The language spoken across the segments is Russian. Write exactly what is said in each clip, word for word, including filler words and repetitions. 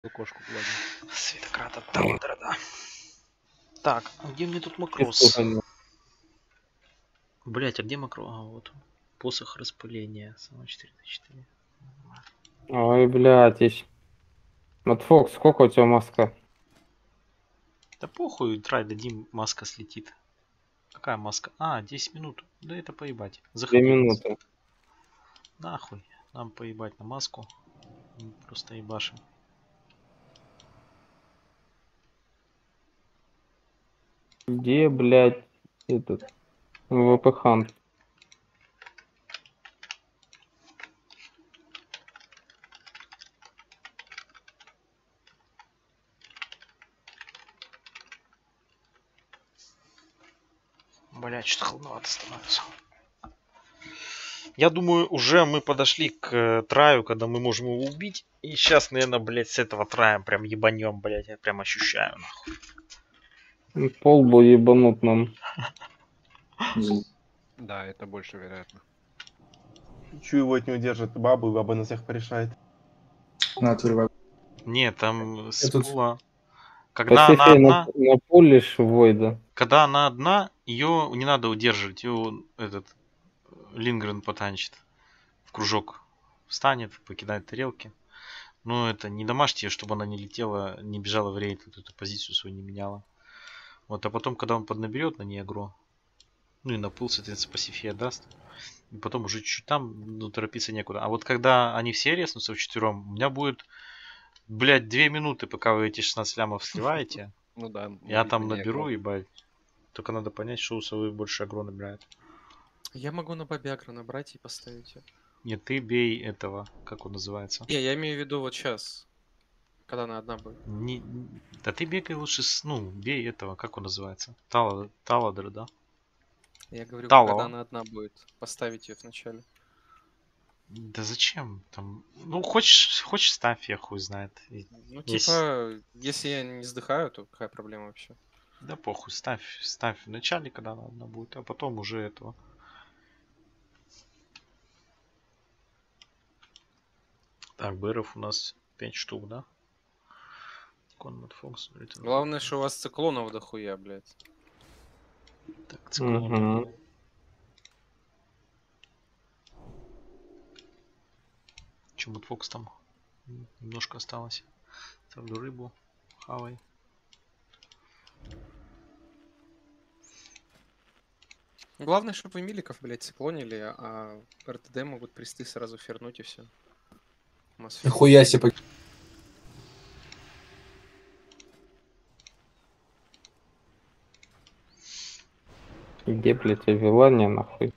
Кошку гладить. Светократа Талдера, да. Так, а где мне тут макрос? Блять, а где макро? А, вот. Посох распыления. Само четыре на четыре. Ой, блядь, есть. Вот Фокс, сколько у тебя маска? Да похуй, трай дадим, маска слетит. Какая маска? А, десять минут. Да это поебать. Заходи. Две минуты. Нахуй. Нам поебать на маску. Мы просто ебашим. Где, блядь, этот ВП Хант? Блять, что-то холодновато становится. Я думаю, уже мы подошли к э, траю, когда мы можем его убить. И сейчас, наверное, блять, с этого трая прям ебанем, блять, я прям ощущаю, нахуй. Пол был ебанут нам. Да, это больше вероятно. Чую, его не удержит бабу, и баба на всех порешает. На, отвергай. Не, там с тут- пула. Когда она Пасифей на, одна, на пулишь Войда. когда она одна, ее не надо удерживать, ее этот Лингрен потанчит. В кружок встанет, покидает тарелки. Но это не домашнее, чтобы она не летела, не бежала в рейд, вот эту позицию свою не меняла. Вот, а потом, когда он поднаберет на ней агро, ну и на пул, соответственно, пассифия даст. И потом уже чуть-чуть там, ну, торопиться некуда. А вот когда они все резнутся вчетвером, у меня будет, блядь, две минуты, пока вы эти шестнадцать лямов сливаете. Ну да. Я там меня наберу, агро. ебать. Только надо понять, что у совы больше агро набирает. Я могу на бабе агро набрать и поставить ее. Нет, ты бей этого, как он называется. Не, я имею в виду вот сейчас, когда она одна будет. Не, да ты бегай лучше с, ну, бей этого, как он называется. Тала, Таладер, да? Я говорю, Тало. когда она одна будет, поставить ее вначале. Да зачем? Там, ну, хочешь, хочешь ставь, я хуй знает. И- Ну, Есть. типа, если я не сдыхаю, то какая проблема вообще? Да похуй, ставь, ставь в начале, когда она одна будет, а потом уже этого. Так, бэров у нас пять штук, да? Конмат Фокс. Return. Главное, что у вас циклонов дохуя, блядь. Так, циклон. Угу. Чем вот Фокс там? М, Немножко осталось. Ставлю рыбу. Хавай. Главное, чтобы вы миликов, блядь, циклонили, а РТД могут присты сразу фернуть и все. Нихуя себе. Где, блядь, Авилания, нахуй?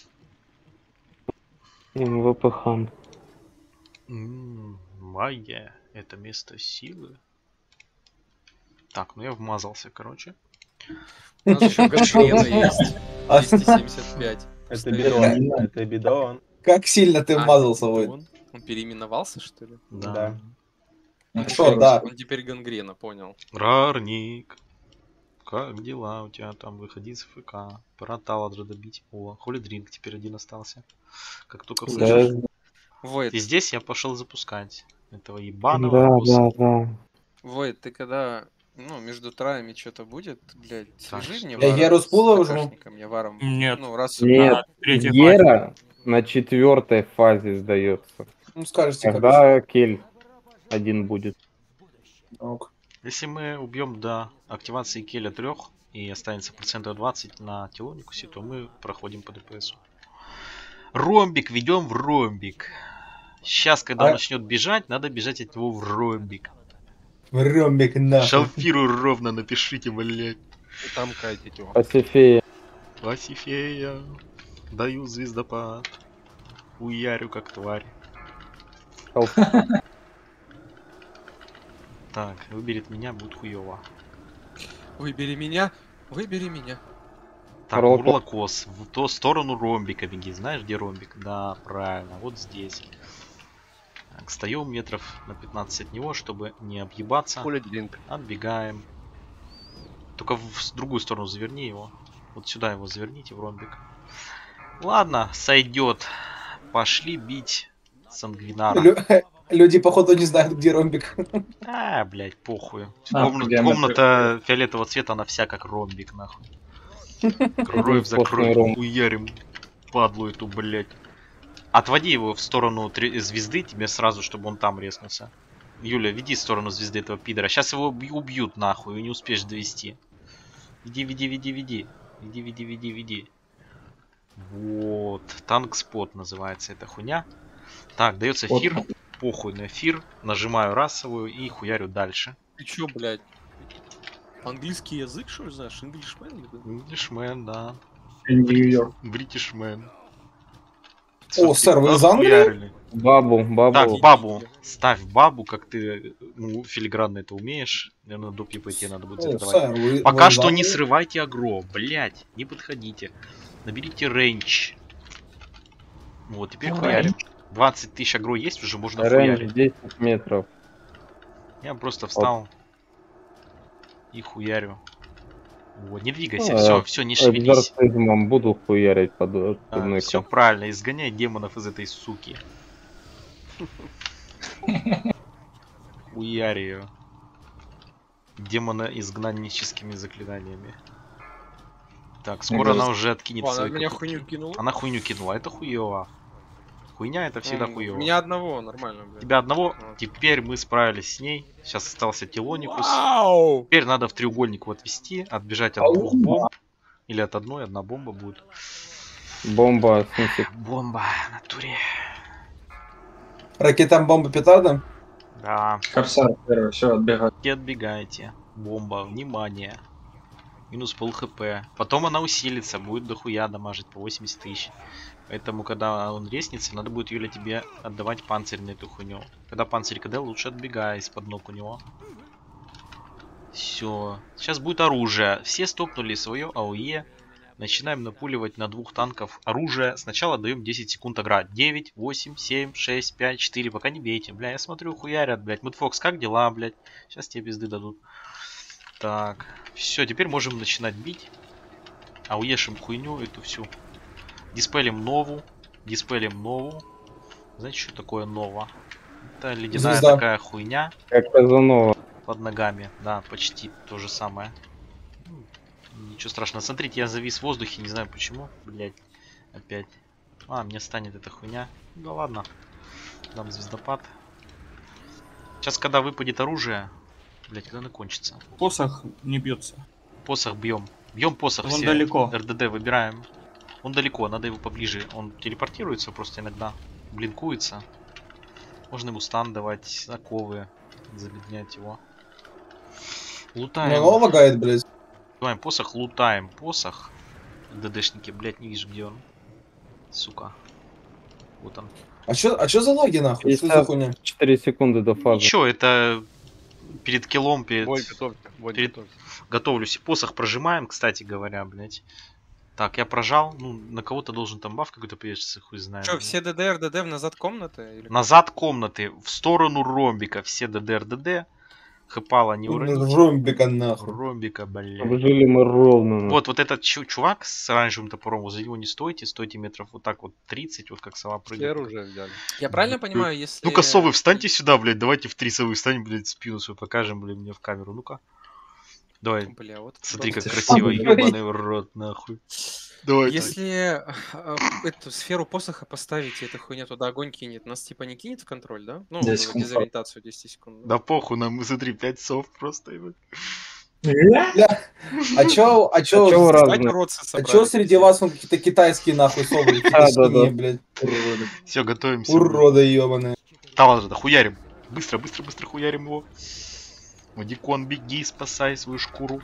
МВП Хант. М, Майя. Это место силы. Так, ну я вмазался, короче. У нас еще гангрена есть. двести семьдесят пять. Это Постоянно. бидон, это бидон. Как сильно ты А, вмазался, это Войд. он? Он переименовался, что ли? Да. Ну Он что, теперь- да. Он теперь гангрена, понял. Рарник. Как дела у тебя там? Выходи с ФК. Пора Таладра добить. О, Холидринг теперь один остался. Как только Да, слышишь. Войд, И здесь я пошел запускать этого ебаного да, босса. да, да. Войд, ты когда, ну, между траями что-то будет, блядь, Так, свяжи мне Я варом Геру с пула с уже? ТКшником, я варом. Нет. Ну, раз Нет, третьей Гера на четвертой фазе сдается. Ну, скажете, как Когда Кель один будет. ок. Если мы убьем до активации Келя трех и останется процентов двадцать на Телоникусе, то мы проходим по ДПСу. Ромбик ведем в ромбик. Сейчас, когда А- он начнет бежать, надо бежать от него в ромбик. Ромбик нахуй. Шалфиру ровно напишите, блядь. И там катить его. Пасифея. Пасифея. Даю звездопад. Уярю как тварь. Так, выберет меня, будет хуёво. Выбери меня, выбери меня. Так, Роллкос. Урлакос. В ту сторону ромбика беги. Знаешь, где ромбик? Да, правильно. Вот здесь. Так, встаем метров на пятнадцать от него, чтобы не объебаться. Холидринг. Отбегаем. Только в другую сторону заверни его. Вот сюда его заверните в ромбик. Ладно, сойдет. Пошли бить Сангвинара. Лю- Люди, походу, не знают, где ромбик. А, блядь, похуй. А, Комна- я комната фиолетового цвета, она вся как ромбик, нахуй. Кровь за Сплошной кровь, ромб. хуярим. Падлу эту, блядь. Отводи его в сторону три- звезды, тебе сразу, чтобы он там резнулся. Юля, веди в сторону звезды этого пидора. Сейчас его убь- убьют, нахуй, и не успеешь довести. Веди, веди, веди, веди. Веди, веди, веди, веди. Вот. Танк-спот называется эта хуйня. Так, дается Вот. эфир. Похуй на эфир. Нажимаю расовую и хуярю дальше. Ты чё, блядь? Английский язык, что ли, знаешь? Englishman? Englishman, да. Нью-Йорк. Бритишмен. О, сэр, вы из Англии? Охуярили. Бабу, бабу. Так, бабу. Ставь бабу, как ты ну, филигранно это умеешь. Наверное, до пипа тебе надо будет О, задавать. сэр, вы- Пока вы из что не Англии? срывайте агро, блять, не подходите. Наберите рейндж. Вот, теперь хуярим. двадцать тысяч агро есть, уже можно Рейндж хуярить. десять метров. Я просто встал и хуярю. Вот, не двигайся, Ну, все, э, все, не шевелись. Экзорцизмом буду хуярить под под все правильно, изгоняй демонов из этой суки. Хуяри ее. Демона изгнанническими заклинаниями. Так, скоро Ну, она уже откинет Ладно, свои меня капу- хуйню кинула. Она хуйню кинула, это хуево. Хуйня это всегда М, хуево. Меня одного, нормально, блядь. Тебя одного, Вот. теперь мы справились с ней. Сейчас остался Телоникус. Вау! Теперь надо в треугольник вот вести, отбежать от двух бомб. Или от одной, одна бомба будет. Бомба, в смысле, Бомба, в натуре. Ракетам бомба петарда? Да. Корсар первый, все, отбегать. И отбегайте. Бомба, внимание. Минус пол хп. Потом она усилится, будет дохуя дамажить по восемьдесят тысяч. Поэтому, когда он резнится, надо будет, Юля, тебе отдавать панцирь на эту хуйню. Когда панцирь КД, лучше отбегай из-под ног у него. Все. Сейчас будет оружие. Все стопнули свое АОЕ. Начинаем напуливать на двух танков оружие. Сначала даем десять секунд агра. девять, восемь, семь, шесть, пять, четыре. Пока не бейте. Бля, я смотрю, хуярят, блядь. Мэтфокс, как дела, блядь? Сейчас тебе пизды дадут. Так. Все, теперь можем начинать бить. АОЕшим хуйню эту всю. Диспелим нову. Диспелим нову. Знаете, что такое нова? Это ледяная Звезда. такая хуйня как Казанова. под ногами. Да, почти то же самое. Ну, ничего страшного. Смотрите, я завис в воздухе, не знаю почему. Блять, опять. А, мне станет эта хуйня. Да ладно. Дам звездопад. Сейчас, когда выпадет оружие, блять, когда она кончится. Посох не бьется. Посох бьем. Бьем посох Он все. далеко. РДД выбираем. Он далеко, надо его поближе. Он телепортируется просто иногда. Блинкуется. Можно ему стан давать, оковы. Замедлять его. Ну, Лутаем. оно лагает, блядь. Лутаем посох, лутаем посох. ДДшники, блять, не вижу, где он. Сука. Вот он. А чё, а чё за лаги, нахуй? Что за пятьдесят хуйня? четыре секунды до фазы. Ничего, это перед киллом, перед... Бой готовься. Бой Перед- готовься. Готовлюсь. Посох прожимаем, кстати говоря, блять. Так, я прожал. Ну, на кого-то должен там баф какой-то появиться, хуй знает. Чё, все ДД, РДД в назад комнаты? Или... Назад комнаты, в сторону ромбика. Все ДД, РДД. Хэпала не уронить. Ромбика, нахуй. Ромбика, блядь. Жили мы ровно. Вот, вот этот чу- чувак с оранжевым топором, возле него не стойте, стойте метров вот так вот тридцать, вот как сова Все прыгает. оружие взяли. Я правильно понимаю, если... Ну-ка, совы, встаньте сюда, блядь, давайте в три совы встанем, блядь, спину свою покажем, блядь, мне в камеру, ну-ка. Давай, Бля, вот... смотри, как Ты красиво, что, ебаный в рот, нахуй. Давай. Если э, эту сферу посоха поставите, эта хуйня туда огонь кинет, нас типа не кинет в контроль, да? Ну, десять секунд. дезориентацию десять секунд. Да похуй нам, мы смотри, пять сов просто, ебать. А чё, а чё, А чё вы Кстати, разные? уродцы а собрали, чё среди пиздец. вас вон какие-то китайские, нахуй, совы? Какие-то Да, да, свиньи, да. блядь. Все, готовимся. Уроды ебаные. Да ладно, да хуярим. Быстро, быстро, быстро хуярим его. Дикон, беги, спасай свою шкуру.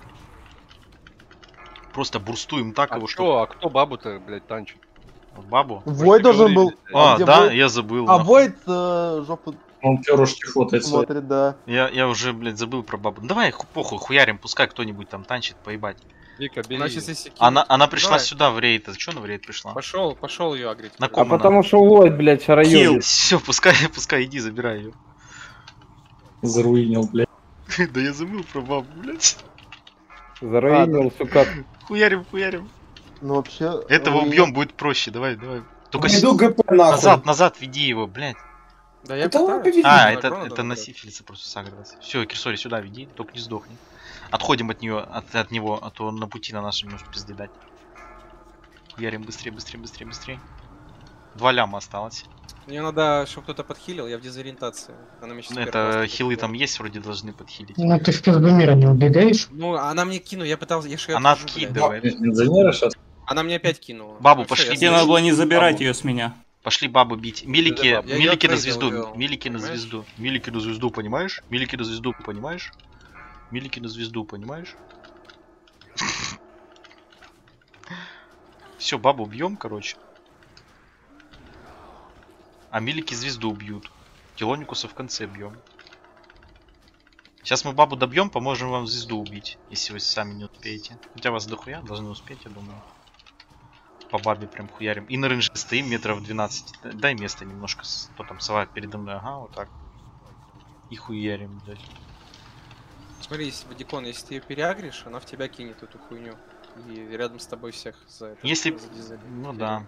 Просто бурстуем так А его, что... что, а кто бабу-то, блядь, танчит? Бабу? Вой должен был. А, где да, Войт? я забыл. А нахуй. Войт э, жопу Он перышки фотает свои. смотрит, да. Я, я уже, блядь, забыл про бабу. Ну, давай, ху- похуй, хуярим, пускай кто-нибудь там танчит, поебать. Вика, бери. Значит, если Она, она пришла Давай. сюда в рейд. А что она в рейд пришла? Пошел, пошел ее агрить. На А ком она? потому что Ллойд, блядь, шароёбит. Все, пускай, пускай, иди, забирай ее. Заруинил, блядь. Да я забыл про бабу, блядь. Заруинил, сука. Хуярим, хуярим. Ну вообще. Этого э, убьем, будет проще, давай, давай. Только с- Иду ГП, нахуй. назад, назад веди его, блядь. Да я Это он пытаюсь. победил. А, На это, Грона это надо на брать. сифилиса просто сагрилась. Все, Кирсори, сюда веди, только не сдохни. Отходим от нее, от, от него, а то на пути на нашем может пизды дать. Ярим быстрее, быстрее, быстрее, быстрее. Два ляма осталось. Мне надо, чтобы кто-то подхилил, я в дезориентации. Она меня сейчас первый раз Это тут хилы подхилила. там есть, вроде должны подхилить. Ну ты в пизду мира не убегаешь? Ну, она мне кинула, я пытался, я же её Она отвожу, блядь. откидывает. Инженеры сейчас. Она мне опять кинула. Бабу, Всё, пошли я Тебе бить. надо слышу. было не забирать Бабу. ее с меня. Пошли бабу бить. Милики, Я её милики на трейдил звезду. увёл, Милики на понимаешь? звезду. Милики на звезду, понимаешь? Милики на звезду, понимаешь? Милики на звезду, понимаешь? Все, бабу бьем, короче. А милики звезду бьют. Телоникуса в конце бьем. Сейчас мы бабу добьем, поможем вам звезду убить, если вы сами не успеете. Хотя вас дохуя должны успеть, я думаю. По бабе прям хуярим. И на рейнже стоим метров двенадцать. Дай место немножко. Кто там сова передо мной? Ага, вот так. И хуярим, блядь. Смотри, если Вадикон, если ты ее переагришь, она в тебя кинет эту хуйню. И рядом с тобой всех за это. Если... за дизель. Ну да.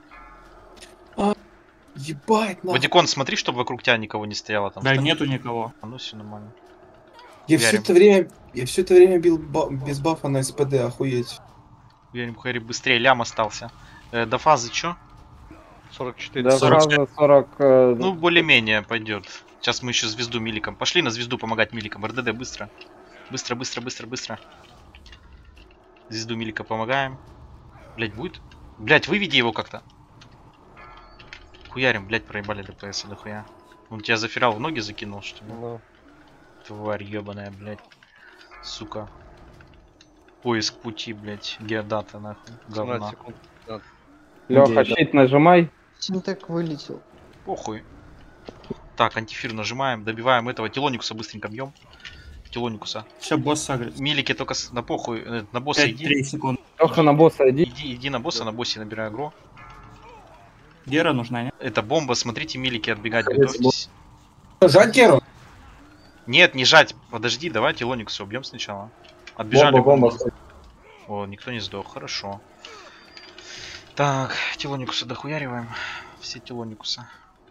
Ебать, нахуй. Вадикон, смотри, чтобы вокруг тебя никого не стояло там. Да Что- нету никого. А ну все нормально. Я все Ярим. это время, я все это время бил ба- без бафа на СПД, охуеть. Ярим хуяри быстрее, лям остался. Э, до фазы чё? сорок четыре. Да, сорок сразу сорок... э, Ну, более-менее пойдет. Сейчас мы еще звезду миликом. Пошли на звезду помогать миликам. РДД, быстро. Быстро, быстро, быстро, быстро. Звезду милика помогаем. Блять, будет? Блять, выведи его как-то. Хуярим, блять, проебали ДПС, дохуя. Он тебя зафирал в ноги закинул, что ли? Ну, Тварь ебаная, блять. Сука. Поиск пути, блять. Геодата, нахуй. семнадцать Говна. секунд. Леха, щит нажимай. Синтек вылетел. Похуй. Так, антифир нажимаем, добиваем этого. Телоникуса быстренько бьем. Телоникуса. Сейчас босс сагрит. Милики только с- на похуй. э, На босса иди. пять-три секунды. Леха, на босса иди. Иди, иди на босса, на боссе набирай агро. Гера нужна, нет? Это бомба, смотрите, милики отбегать, Конечно, готовьтесь. Жать Геру? Нет, не жать. Подожди, давай Телоникуса убьем сначала. Отбежали. Бомба, бомба. О, никто не сдох, хорошо. Так, Телоникуса дохуяриваем. Все Телоникуса.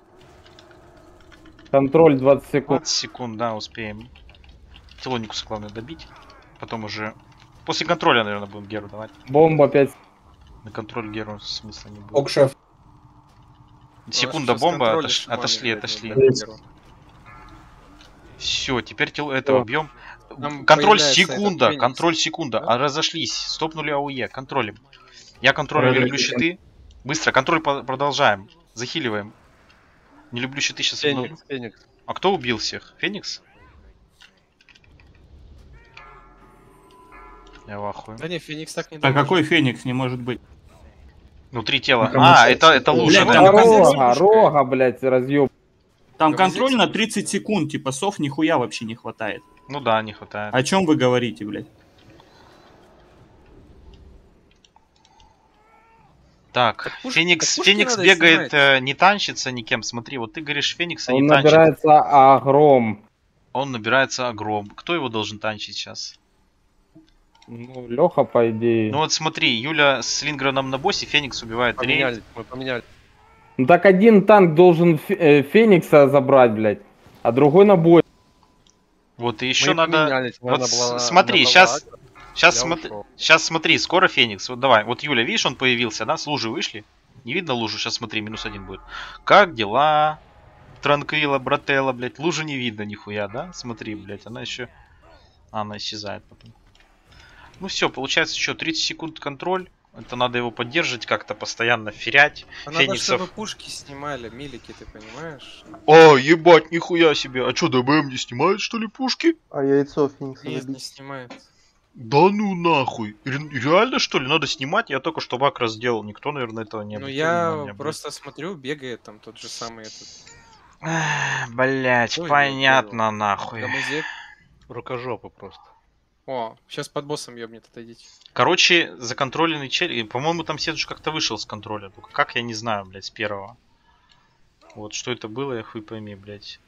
Контроль двадцать секунд. двадцать секунд, да, успеем. Телоникуса главное добить. Потом уже... После контроля, наверное, будем Геру давать. Бомба опять. На контроль Геру смысла не будет. Ок, шеф. Секунда Сейчас бомба, контроль отош- шаманы, отошли, блядь, отошли. блядь, беру. Все, теперь тел- этого Всё. бьем. Там Контроль появляется этот секунда, Феникс. контроль секунда. Да? А разошлись, стопнули АОЕ, контролем. Я контролю, Разошлись. люблю щиты. Быстро, контроль по- продолжаем. Захиливаем. Не люблю щиты сейчас. Феникс, Феникс. А кто убил всех? Феникс? Я в ахуе. Да не, Феникс так не А должен. какой Феникс не может быть? Внутри тела. Ну, А, кому это, это Блядь, лужа, там да? Рога, рога, блядь, разъеб. Там Да контроль вы на здесь- тридцать секунд, типа сов нихуя вообще не хватает. Ну да, не хватает. О чем вы говорите, блядь? Так, пуш- Феникс, так пушки Феникс надо бегает, снимать. э, не танчится никем. Смотри, вот ты говоришь, Феникса Он не танчит. набирается огром. Он набирается огром. Кто его должен танчить сейчас? Ну, Леха, по идее. Ну вот смотри, Юля с Лингреном на боссе, Феникс убивает рейд. Поменялись, мы поменяли. Ну так один танк должен Фе- э, Феникса забрать, блядь. А другой на бой. Вот и еще Мы надо... поменялись, Вот она с- была- смотри, она была сейчас... агро, Сейчас я смотри, ушел. сейчас смотри, скоро Феникс. Вот давай, вот Юля, видишь, он появился, да? С лужи вышли. Не видно лужу, сейчас смотри, минус один будет. Как дела? Транквила, брателла, блядь. Лужу не видно нихуя, да? Смотри, блядь, она еще... А, она исчезает потом. Ну все, получается еще тридцать секунд контроль. Это надо его поддерживать как-то, постоянно ферять. А надо, Фениксов. чтобы пушки снимали, милики, ты понимаешь? О, ебать, нихуя себе. А что, ДБМ не снимает, что ли, пушки? А яйцо Феникса Нет, не добить. снимает. Да ну нахуй. Ре- Реально, что ли? Надо снимать? Я только что бак разделал. Никто, наверное, этого не Ну обратил я внимания, блядь. просто смотрю, бегает там тот же самый этот Эх, блять, Кто его понятно, нахуй. гамузек. Рукожопы просто. О, сейчас под боссом ёбнет, отойдите. Короче, законтроленный чель... и, По-моему, там Седж как-то вышел с контроля. Только как, я не знаю, блядь, с первого. Вот, что это было, я хуй пойми, блядь.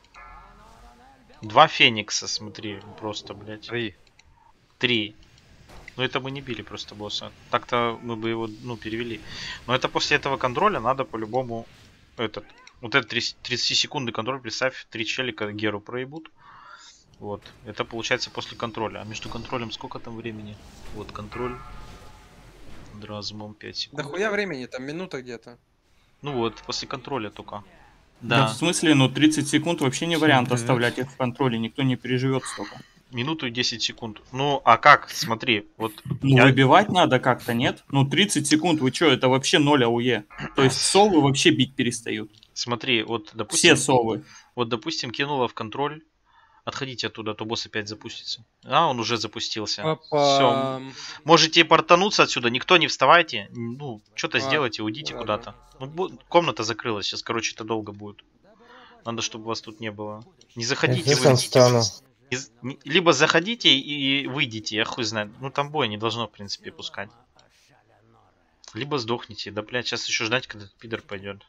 Два Феникса, смотри, просто, блядь. Три. Три. Но это мы не били просто босса. Так-то мы бы его, ну, перевели. Но это после этого контроля надо по-любому этот Вот этот тридцать секундный контроль, представь, три челика Геру проебут. Вот. Это получается после контроля. А между контролем сколько там времени? Вот контроль. Дразмом пять секунд. Да хуя времени, там минута где-то. Ну вот, после контроля только. Да. Да. В смысле, ну тридцать секунд вообще не вариант оставлять их в контроле, никто не переживет столько. Минуту и десять секунд. Ну, а как? Смотри, вот... Ну, я- выбивать надо как-то, нет? Ну, тридцать секунд, вы чё, это вообще ноль АУЕ. То есть совы вообще бить перестают. Смотри, вот, допустим... Все совы. Вот, допустим, кинула в контроль. Отходите оттуда, а то босс опять запустится. А, он уже запустился. Все. Можете портануться отсюда, никто не вставайте. Ну, что-то А, сделайте, уйдите ладно. куда-то. Ну, бу- комната закрылась, сейчас, короче, это долго будет. Надо, чтобы вас тут не было. Не заходите, Я сам выйдите. встану. Из- не- Либо заходите и выйдите, я хуй знает. Ну, там боя не должно, в принципе, пускать. Либо сдохните. Да, блядь, сейчас еще ждать, когда этот пидор пойдет.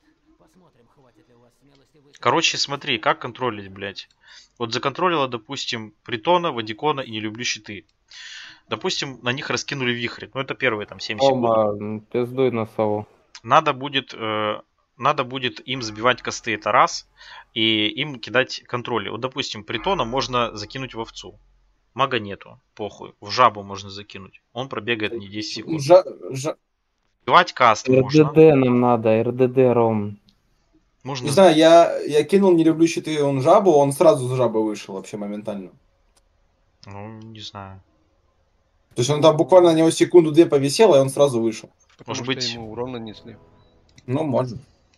Короче, смотри, как контролить, блядь. Вот законтролила, допустим, Притона, Вадикона и Не люблю щиты. Допустим, на них раскинули вихрь. Ну, это первые там семь секунд. Оба, м, пиздуй на сову. Надо будет, э, надо будет им сбивать косты, это раз. И им кидать контроли. Вот, допустим, Притона можно закинуть в овцу. Мага нету, похуй. В жабу можно закинуть. Он пробегает не десять секунд. Жа- жа- Сбивать каст можно. РДД нам надо, РДД, Ром. Можно... Не знаю, я, я кинул не люблю щиты, он жабу, он сразу с жабы вышел вообще моментально. Ну, не знаю. То есть он там буквально на него секунду-две повисел, и он сразу вышел. Потому Может что быть- ему урон нанесли. Ну, может.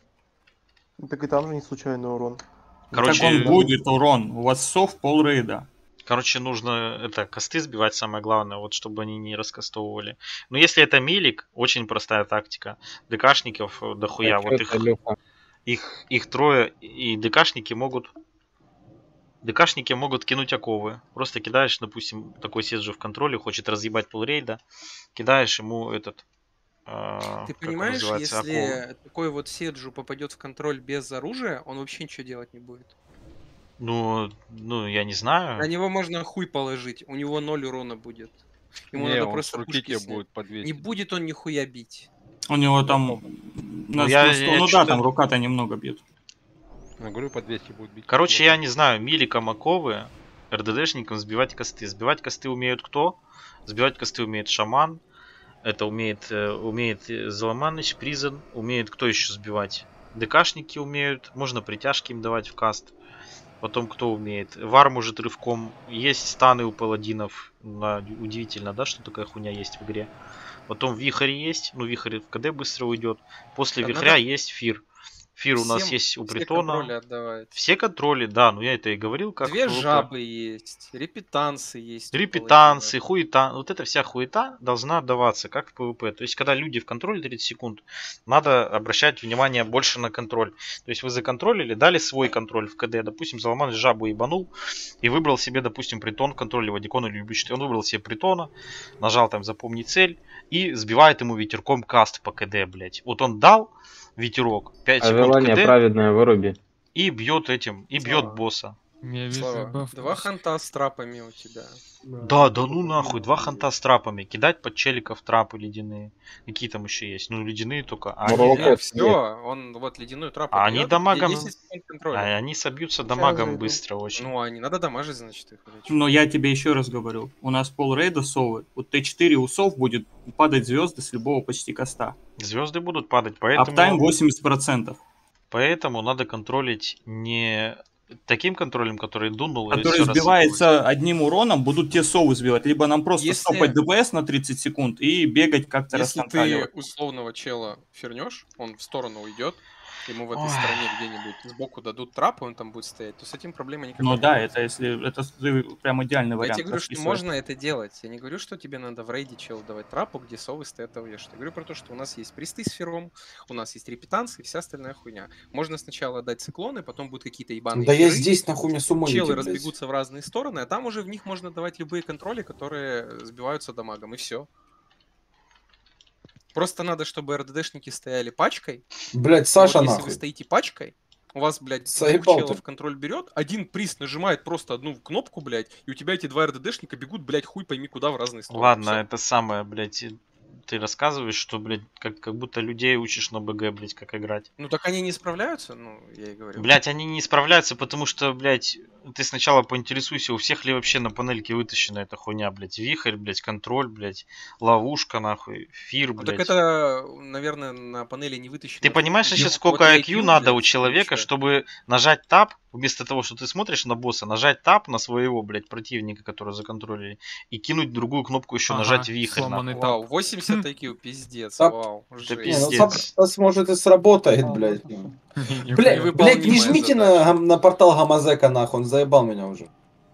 Так и там же не случайный урон. Короче, Так он будет урон. У вас сов пол рейда. Короче, нужно это косты сбивать, самое главное, вот чтобы они не раскастовывали. Но если это милик, очень простая тактика. ДКшников э, дохуя, А вот чё их, это, Лёха? их, их трое, и ДКшники могут... ДКшники могут кинуть оковы. Просто кидаешь, допустим, такой Седжу в контроле, хочет разъебать полрейда, кидаешь ему этот... э, Ты как он понимаешь, называется, оковы. если такой вот Седжу попадет в контроль без оружия, он вообще ничего делать не будет. Ну, ну, я не знаю. На него можно хуй положить, у него ноль урона будет. Ему Не, надо он просто с руки пушки тебе снять. будет по двести. Не будет он нихуя бить. У него там... на я- сто- я ну да, чё-то- там рука-то немного бьет. Я говорю, по двести будет бить. Короче, я не знаю, миликом оковы, РДДшникам сбивать косты. Сбивать косты умеют кто? Сбивать косты умеет шаман. Это умеет, э, умеет э, Золоманыч, Призен. Умеет кто еще сбивать? ДКшники умеют. Можно притяжки им давать в каст. Потом кто умеет? Вар может рывком. Есть станы у паладинов. Да, удивительно, да, что такая хуйня есть в игре. Потом вихрь есть. Ну, вихрь в КД быстро уйдет. После Да вихря надо есть фир. Фир у нас Всем есть у все Притона. контроли отдавать. Все контроли, да, ну я это и говорил, как Две ПВП. жабы есть, репетансы есть. у Репетансы, паладинов. хуета, вот эта вся хуета должна отдаваться, как в ПВП. То есть, когда люди в контроле тридцать секунд, надо обращать внимание больше на контроль. То есть, вы законтролили, дали свой контроль в КД, допустим, Заломан жабу ебанул и выбрал себе, допустим, притон в контроле, Вадикон или любящий. Он выбрал себе притона, нажал там запомнить цель и сбивает ему ветерком каст по КД, блять. Вот он дал ветерок, пять А секунд желание КД праведное выруби. и бьет этим, и бьет Слава. босса. Слава, два ханта с трапами у тебя. Да, да ну нахуй, два ханта с трапами. Кидать под челиков трапы ледяные. Какие там еще есть? Ну, ледяные только. А Ну, они, Ролл-кэп Все, он вот ледяную трапу А они бьёт, дамагом- десять секунд контроля. а они собьются Сейчас дамагом зайду. быстро очень. Ну, а не надо дамажить, значит, их. блядь. Но я тебе еще раз говорю. У нас пол рейда совы. У Т четыре у сов будет падать звезды с любого почти коста. Звезды будут падать, поэтому, Аптайм восемьдесят процентов. поэтому надо контролить не таким контролем, который дунул и Который всё сбивается одним уроном, будут те совы сбивать. Либо нам просто Если- стопать ДПС на тридцать секунд и бегать как-то Если ты расконтроливать. условного чела фернешь, он в сторону уйдет, ему в этой Ой. стороне где-нибудь сбоку дадут трап, и он там будет стоять, то с этим проблемы никакой Ну не да, будет. это если это ты прям идеальный Я вариант. тебе говорю, что расписывать. можно это делать. Я не говорю, что тебе надо в рейде челу давать трапу, где совы стоят ауеш. Я говорю про то, что у нас есть присты с фером, у нас есть репетанцы и вся остальная хуйня. Можно сначала дать циклоны, потом будут какие-то ебаные Да я феры, здесь нахуй мне с ума челы идти, блядь. разбегутся в разные стороны, а там уже в них можно давать любые контроли, которые сбиваются дамагом, и все. Просто надо, чтобы РДДшники стояли пачкой. Блядь, И Саша вот если нахуй. вы стоите пачкой, у вас, блядь, двух Заебал челов ты. контроль берет, один приз нажимает просто одну кнопку, блядь, и у тебя эти два РДДшника бегут, блядь, хуй пойми куда в разные стороны. Ладно, Всё. это самое, блядь. и- ты рассказываешь, что, блядь, как, как будто людей учишь на БГ, блядь, как играть. Ну так они не справляются, ну, я и говорю. Блядь, они не справляются, потому что, блядь, ты сначала поинтересуйся, у всех ли вообще на панельке вытащена эта хуйня, блядь. Вихрь, блядь, контроль, блядь, ловушка, нахуй, фир, Ну блядь. так это, наверное, на панели не вытащено. Ты понимаешь вообще, Вот сколько и ай кью надо у блядь, человека, лучше. чтобы нажать таб, вместо того, что ты смотришь на босса, нажать таб на своего, блядь, противника, которого законтролили, и кинуть другую кнопку еще, Ага, нажать вихрь, сломанный нахуй. Вау, восемьдесят ай кью, пиздец, Так, вау, это жесть. Не, ну пиздец. сап- может и сработает, блядь. Бля, блядь, не Невыполнимая жмите на, задача. гам- на портал Гамазека, нахуй, он заебал меня уже.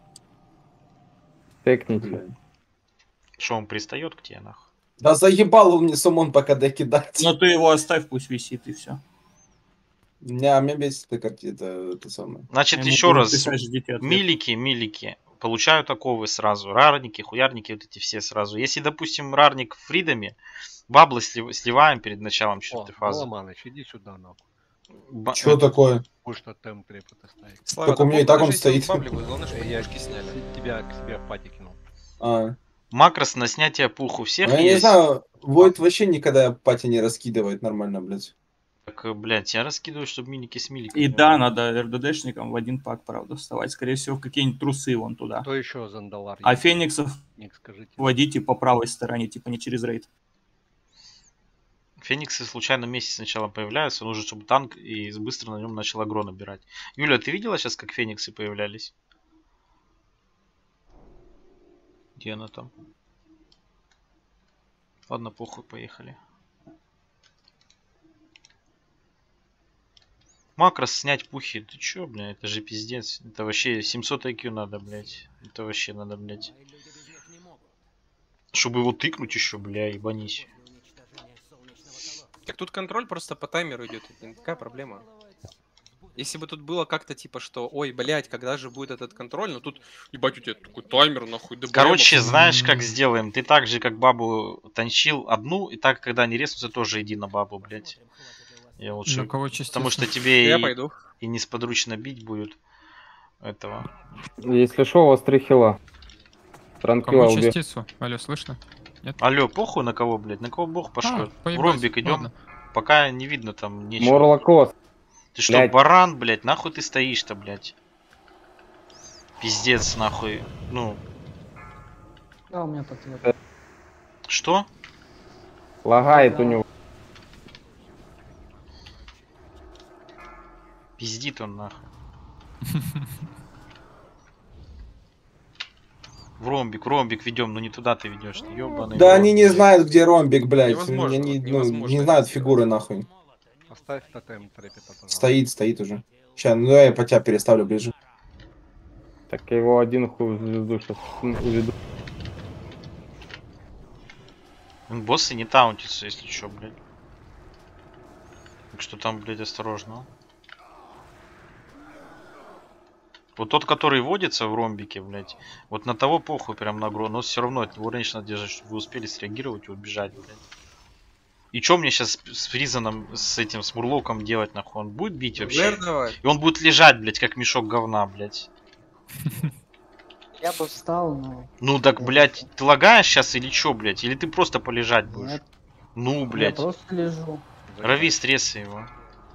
Текните. Что он пристает к тебе, нахуй? Да заебал он мне сумон пока докидать. Но ты его оставь, пусть висит и все. Меня, меня бесит эта картина, это, это самое. Значит, еще раз, Ждите ответ. милики, милики, получают оковы сразу, рарники, хуярники, вот эти все сразу. Если, допустим, рарник в фридоме, баблы слив- сливаем перед началом О, четвертой фазы. Ломаныч, иди сюда, нахуй. Ба- Что такое? Будешь что темп трепота ставить. Слава, Так у меня и там так он даже если стоит. бабли будет, главное, чтобы Я пушки сняли. тебя к себе в пати кинул. А. Макрос на снятие пух у всех Ну, я есть. не знаю, Войд вообще никогда пати не раскидывает нормально, блядь. Так, э, блядь, я раскидываю, чтобы милики с миликами. И не да, было. надо РДДшникам в один пак, правда, вставать. Скорее всего, в какие-нибудь трусы вон туда. Кто еще Зандалар? А есть? фениксов Ник, скажите. вводите по правой стороне, типа не через рейд. Фениксы в случайном месте сначала появляются, нужно, чтобы танк и быстро на нем начал агро набирать. Юля, ты видела сейчас, как фениксы появлялись? Где она там? Ладно, похуй, поехали. Макрос снять пухи, ты чё, бля, это же пиздец. Это вообще семьсот ай кью надо, блядь. Это вообще надо, блядь. Чтобы его тыкнуть еще, бля, ебанись. Так тут контроль просто по таймеру идет, это не такая проблема. Если бы тут было как-то типа, что, ой, блядь, когда же будет этот контроль, но тут, ебать, у тебя такой таймер, нахуй, ДБМ. Короче, знаешь, как сделаем? Ты так же, как бабу танчил одну, и так, когда они резнутся, тоже иди на бабу, блядь. Я лучше... На кого Потому что частично? тебе Я и, пойду. и несподручно бить будет этого. Если шо, у вас три хила. Транквила Кому убей. частицу? Алло, слышно? Алло, похуй на кого, блядь? На кого бог пошлет? А, В поебать, ромбик идем. ладно. Пока не видно там ничего. Морлокос. Ты что, блядь. баран, блядь? Нахуй ты стоишь-то, блядь? Пиздец, нахуй. Ну, Да, у меня подтверждение. что? Лагает у него. Пиздит он, нахуй. В ромбик, в ромбик ведем, но не туда ты ведешь, ты ёбаный. Да в рот, они не блядь. знают, где ромбик, блядь. Невозможно, Они вот ну, невозможно не это знают сделать. фигуры, нахуй. Поставь тотем трепета, пожалуйста. Стоит, стоит уже. Сейчас, ну я по тебя переставлю ближе. Так я его один хуй в звезду сейчас уведу. Боссы не таунтятся, если что, блядь. Так что там, блядь, осторожно. Вот тот, который водится в ромбике, блядь, вот на того похуй прям на гро, но все равно от него раньше надо держать, чтобы вы успели среагировать и убежать, блядь. И что мне сейчас с Фризаном, с этим, с Мурлоком делать, нахуй? Он будет бить вообще? Лэр давай. И он будет лежать, блядь, как мешок говна, блядь. Я бы встал, но... Ну так, блядь, ты лагаешь сейчас или чё, блядь? Или ты просто полежать будешь? Нет, Ну, я блядь. просто лежу. Рави стрессы его.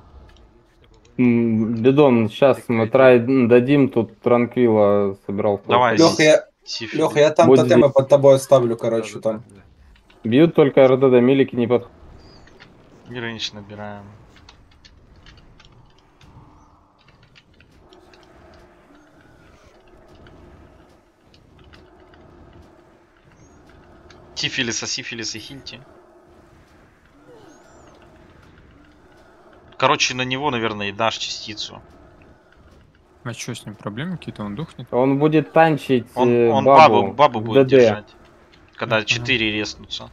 М, Бидон, сейчас мы трай дадим, тут Транквила собирал. Давай, Леха, я, Сиф. Леха, я там Будь тотемы под тобой оставлю, короче, там. Бьют только РДД, милики не подходят. Рейндж набираем. Сифилиса, сифилиса, хильти. Короче, на него, наверное, и дашь частицу. А что с ним, проблемы какие-то? Он духнет? Он будет танчить Он, э, он бабу, бабу, бабу в будет ДД. держать. Когда Ага. четыре резнутся.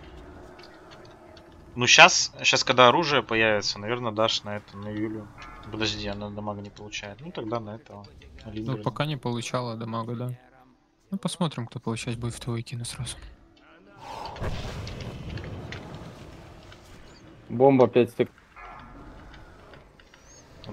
Ну сейчас, сейчас когда оружие появится, наверное, дашь на это, на Юлю. Подожди, она дамага не получает. Ну тогда на этого. На Ну, Линдгрена. пока не получала дамага, да. Ну, посмотрим, кто получать будет в твой кину сразу. Бомба пять стек.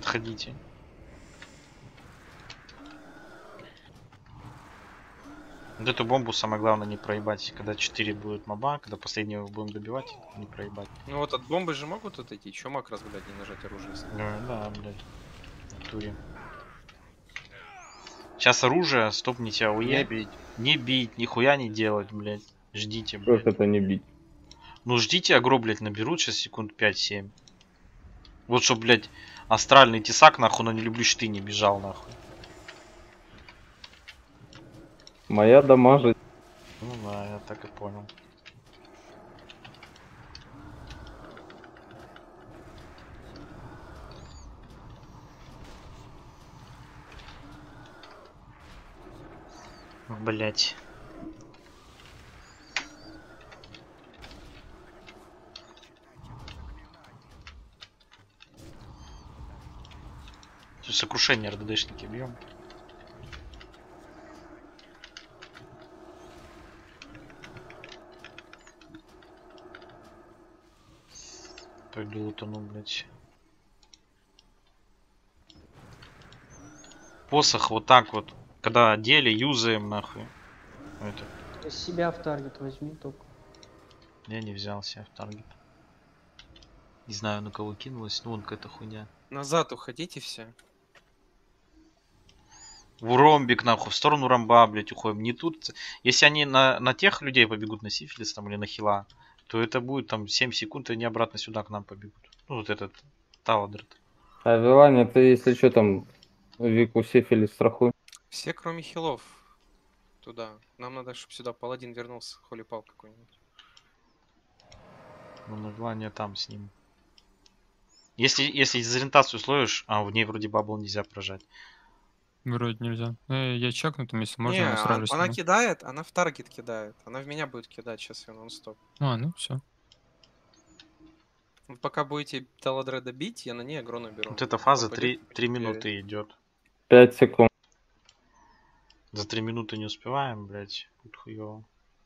Отходите. Вот эту бомбу самое главное не проебать, когда четыре будет моба, когда последнего будем добивать, не проебать. Ну вот от бомбы же могут отойти. Чё маг раз, блядь, не нажать оружие? если- Да, да, блядь. В туре. Сейчас оружие, стопните АОЕ. Не бить. Не бить, нихуя не делать, блядь. Ждите, Как блядь. это не бить? Ну ждите, агро, блядь, наберут сейчас секунд пять-семь. Вот чтоб, блядь, астральный тесак, нахуй, но не люблю щиты, не бежал, нахуй. Моя дамажит. Ну да, я так и понял. Блять. Сокрушение РДДшники бьем. Пойду утону, блять. Посох вот так вот. Когда одели, юзаем нахуй. Это. Из себя в таргет возьми только. Я не взял себя в таргет. Не знаю, на кого кинулась, но вон какая-то хуйня. Назад уходите все. В ромбик, нахуй, в сторону ромба, блять, уходим. Не тут. Если они на, на тех людей побегут, на сифилис там или на хила, то это будет там семь секунд, и они обратно сюда к нам побегут. Ну, вот этот Таладред. А Виланя, ты если что там Вику сифилис страхуй. Все, кроме хилов. Туда. Нам надо, чтобы сюда паладин вернулся. Холипал какой-нибудь. Ну, название там с ним. Если, если дезориентацию словишь, а в ней вроде бабл нельзя прожать. Вроде нельзя. Э, я чекну, там, если можно, Не, она а- сразу она сниму. кидает, она в таргет кидает. Она в меня будет кидать сейчас я нон-стоп. А, ну все. Вы пока будете Таладреда бить, я на ней агро наберу. Вот эта фаза Попадет, три потеряет. минуты идет. пять секунд. За три минуты не успеваем, блять. Будет хуёво.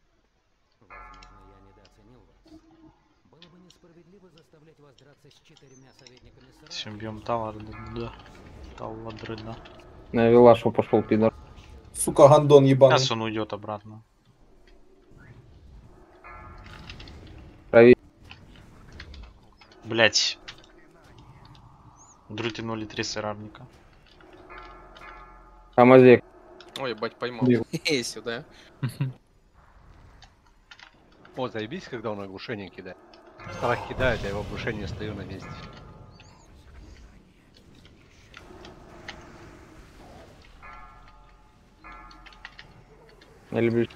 Все, бьем Таладреда. Таладреда. На Вилашу пошел пидор. Сука, гандон ебаный. Сейчас он уйдет обратно. Прови. Блять. Друти ноль три сыравника. Амазек. Ой, ебать, поймал. Бил. Эй, сюда. О, заебись, когда он оглушение кидает. Страх кидает, я его оглушение стою на месте. Я люблю.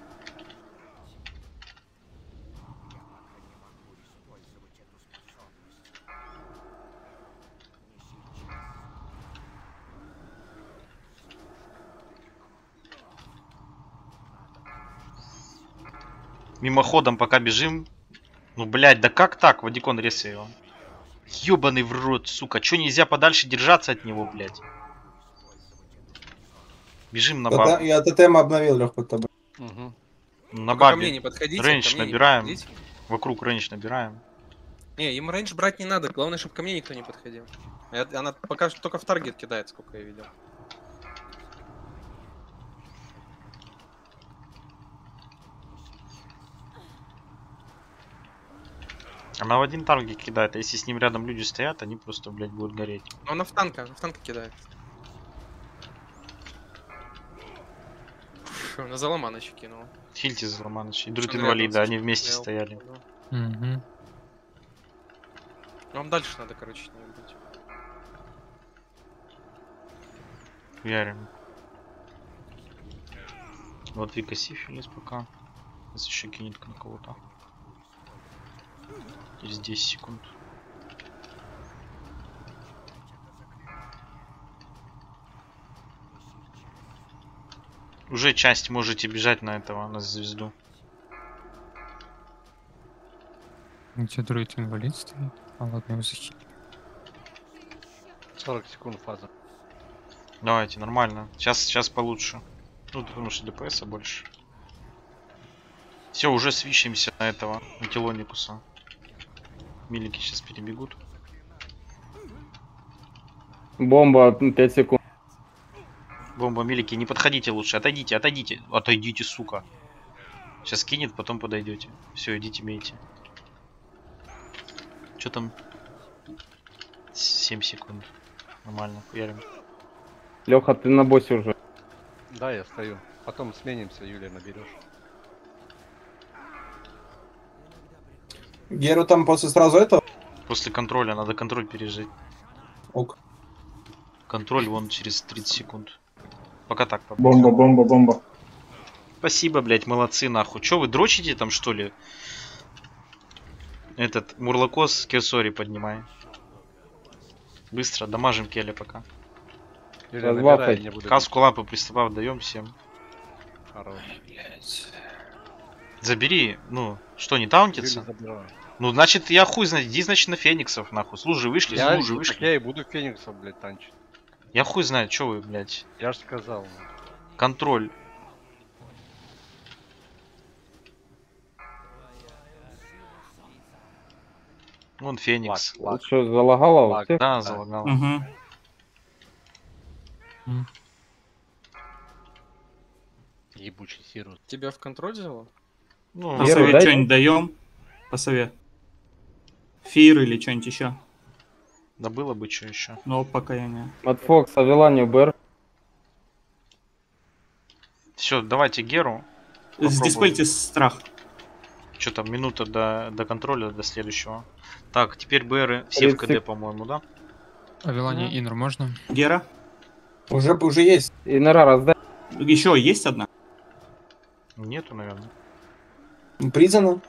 Мимоходом пока бежим. Ну, блядь, да как так? Вадикон, резай его. Ёбаный в рот, сука. Чё нельзя подальше держаться от него, блядь? Бежим на Тоте- бабу. Я тотем обновил, Лех, под тобой. Угу. На Только ко мне бабе. не подходите. Рейндж ко мне не набираем. подходите. Вокруг рейндж набираем. Не, им рейндж брать не надо. Главное, чтобы ко мне никто не подходил. Я- Она пока что только в таргет кидает, сколько я видел. Она в один таргет кидает, а если с ним рядом люди стоят, они просто, блядь, будут гореть. Но она в танка, в танка кидает. Фу, на заломаночек кинула. Хильте за Романыч. И Друт Что инвалида, рядом они вместе стоял. стояли. Угу. Вам дальше надо, короче, не быть. Ярим. Вот Вика сифилис пока. Сейчас еще кинет на кого-то. Через десять секунд. Уже часть можете бежать на этого, на звезду. Где друид инвалид стоит? А ладно, его захи. сорок секунд фаза. Давайте, нормально. Сейчас, сейчас получше. Ну, потому что ДПСа больше. Все, уже свищемся на этого, на Телоникуса. Милики сейчас перебегут. Бомба пять секунд. Бомба, милики, не подходите лучше. Отойдите, отойдите. Отойдите, сука. Сейчас кинет, потом подойдете. Все, идите, мейте. Что там? семь секунд. Нормально, хуярим. Леха, ты на боссе уже. Да, я стою. Потом сменимся, Юлия наберешь. Геру там после сразу этого? После контроля, надо контроль пережить. Ок. Контроль вон через тридцать секунд. Пока так. Бомба, бомба, бомба. Спасибо, блять, молодцы, нахуй. Че, вы дрочите там, что ли? Этот, Мурлокос, Керсори поднимай. Быстро, дамажим Келли пока. Юлия, набирай, я не буду. Каску лапы приступав даем всем. Хорош. Забери, ну, что, не таунтится? Ну, значит, я хуй знает, иди, значит, на фениксов, нахуй. Служи, вышли, Я, служи, так вышли. я и буду фениксов, блядь, танчить. Я хуй знает, что вы, блядь. Я же сказал. Контроль. Вон Феникс. Лак, лак. Что, залагало у Лак, всех? Да, залагал. Угу. Ебучий сирот. Тебя в контроль взяло? Ну, По Геру сове дайте. что-нибудь даем? По сове. Фир или что-нибудь еще? да было бы что еще. Но пока я не. Матфокс, Авеланию, Бэр. Все, давайте Геру. Сдиспельте страх. Что там, минута до, до контроля, до следующего. Так, теперь БРы все в КД, по-моему, да? Авелания Инр можно? Гера? Уже, уже есть. Инера раздай. Еще есть одна? Нету, наверное. Признано.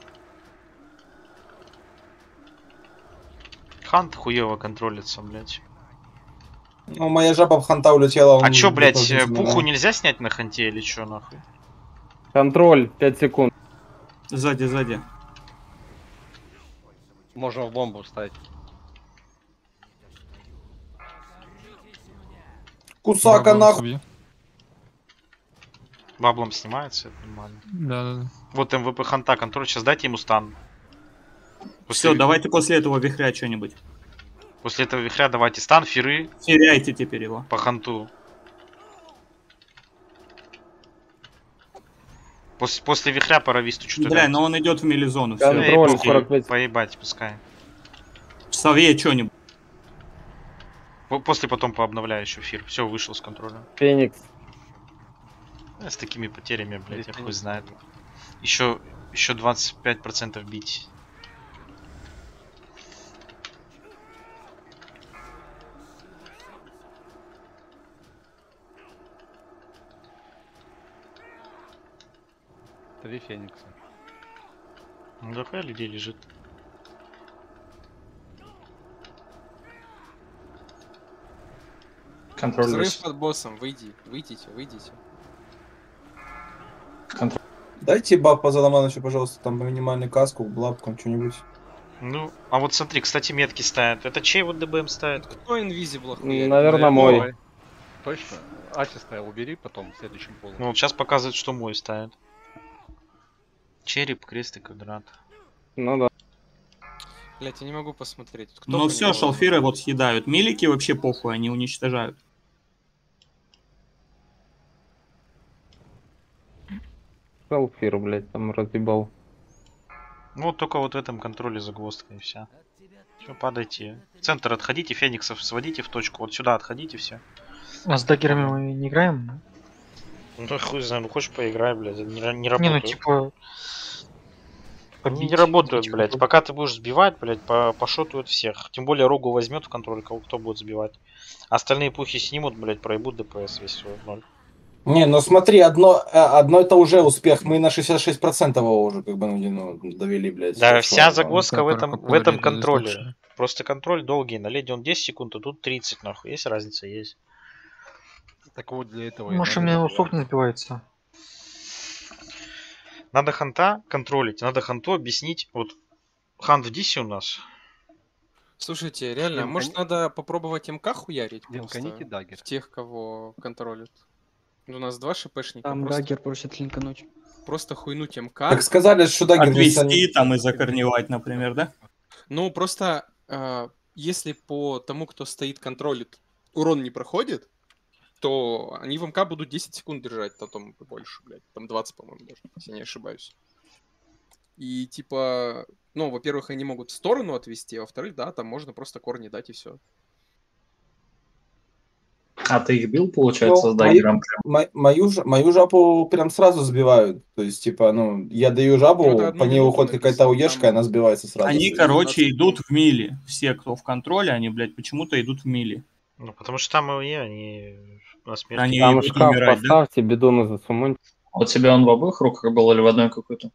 Хант хуево контролится, блядь. Ну, моя жаба в ханта улетела. он А чё, блядь, тоже э, признано. пуху нельзя снять на ханте или чё, нахуй? Контроль, пять секунд. Сзади, сзади. Можно в бомбу вставить. Кусака Бабу нахуй. убью. Баблом снимается, это нормально. Да, да, да. Вот МВП ханта контроль, сейчас дайте ему стан. Все, давайте после этого вихря что-нибудь. После этого вихря давайте стан, фиры Феряйте теперь его. по ханту. После, после вихря по рависту что-то. Бля, но он идет в милизону. Все. Контроль, сорок пять. Поебать, пускай. В сове что-нибудь. По- После потом пообновляю еще фир. Все, вышел с контроля. Феникс. Э, С такими потерями, блядь, я Здесь хуй Феникс. знает. Еще, еще двадцать пять процентов бить. Три феникса. Ну да хуя людей лежит. Контроль. Взрыв есть. под боссом, выйди, выйдите, выйдите. Дайте баб по Заламановичу, пожалуйста, там минимальный каску, блапком, что-нибудь. Ну, а вот смотри, кстати, метки ставят. Это чей вот ДБМ ставит? Кто инвизибл Наверное, мой. Точно. Ачиста убери потом в следующем полу. Ну вот сейчас показывает, что мой ставит. Череп, крест и квадрат. Ну да. Блять, я не могу посмотреть. Кто Ну по все, нему? шалфиры вот съедают. Милики вообще похуй, они уничтожают. Селфир, блядь, там разъебал. Ну вот только вот в этом контроле загвоздка и вся. Все, падайте. В центр отходите, фениксов сводите в точку. Вот сюда отходите все. А с даггерами мы не играем? Ну хуй знаю, ну хочешь поиграй, блядь, не, не Не, работает. ну типа... Они побить, не работают, типа, блядь. побить. Пока ты будешь сбивать, блядь, по пошотуют всех. Тем более Рогу возьмет в контроль, кого кто будет сбивать. Остальные пухи снимут, блядь, проебут ДПС весь свой в ноль. Не, ну смотри, одно, э, одно это уже успех. Мы на шестьдесят шесть процентов его уже как бы ну, ну, довели, блядь. Да, Так вся что, загвоздка в ну, этом, только в этом поле контроле. лучше. Просто контроль долгий. На леди он десять секунд, а тут тридцать, нахуй. Есть разница? Есть. Так вот для этого. и Может, у надо меня было. усок не сбивается. Надо ханта контролить, надо ханту объяснить. Вот хант в дисе у нас. Слушайте, реально, Дим, может кони- надо попробовать МК хуярить Дим, просто коните даггер. в тех, кого контролят. У нас два шпшника. Там просто, даггер просит линкануть. просто хуйнуть МК. Так сказали, что даггер вместо Отвести них- там и закорневать, например, да? Ну, просто, э, если по тому, кто стоит контролит, урон не проходит, то они в МК будут десять секунд держать, потом больше, блядь. Там двадцать, по-моему, даже, если не ошибаюсь. И типа, ну, во-первых, они могут в сторону отвести, а во-вторых, да, там можно просто корни дать и все. А ты их бил, получается, Ну, с даггером? мою, мою, ж- мою жабу прям сразу сбивают. То есть, типа, ну, я даю жабу, Ну, это одну по ней минуту уходит какая-то написано, уешка, там- и она сбивается сразу. Они, То есть, короче, двенадцать идут в мили. Все, кто в контроле, они, блядь, почему-то идут в мили. Ну, потому что там АОЕ, они на смерть. Они Там идут шкаф умирать, да? поставьте, бидоны засумоньте. У тебя он в обоих руках был или в одной какой-то?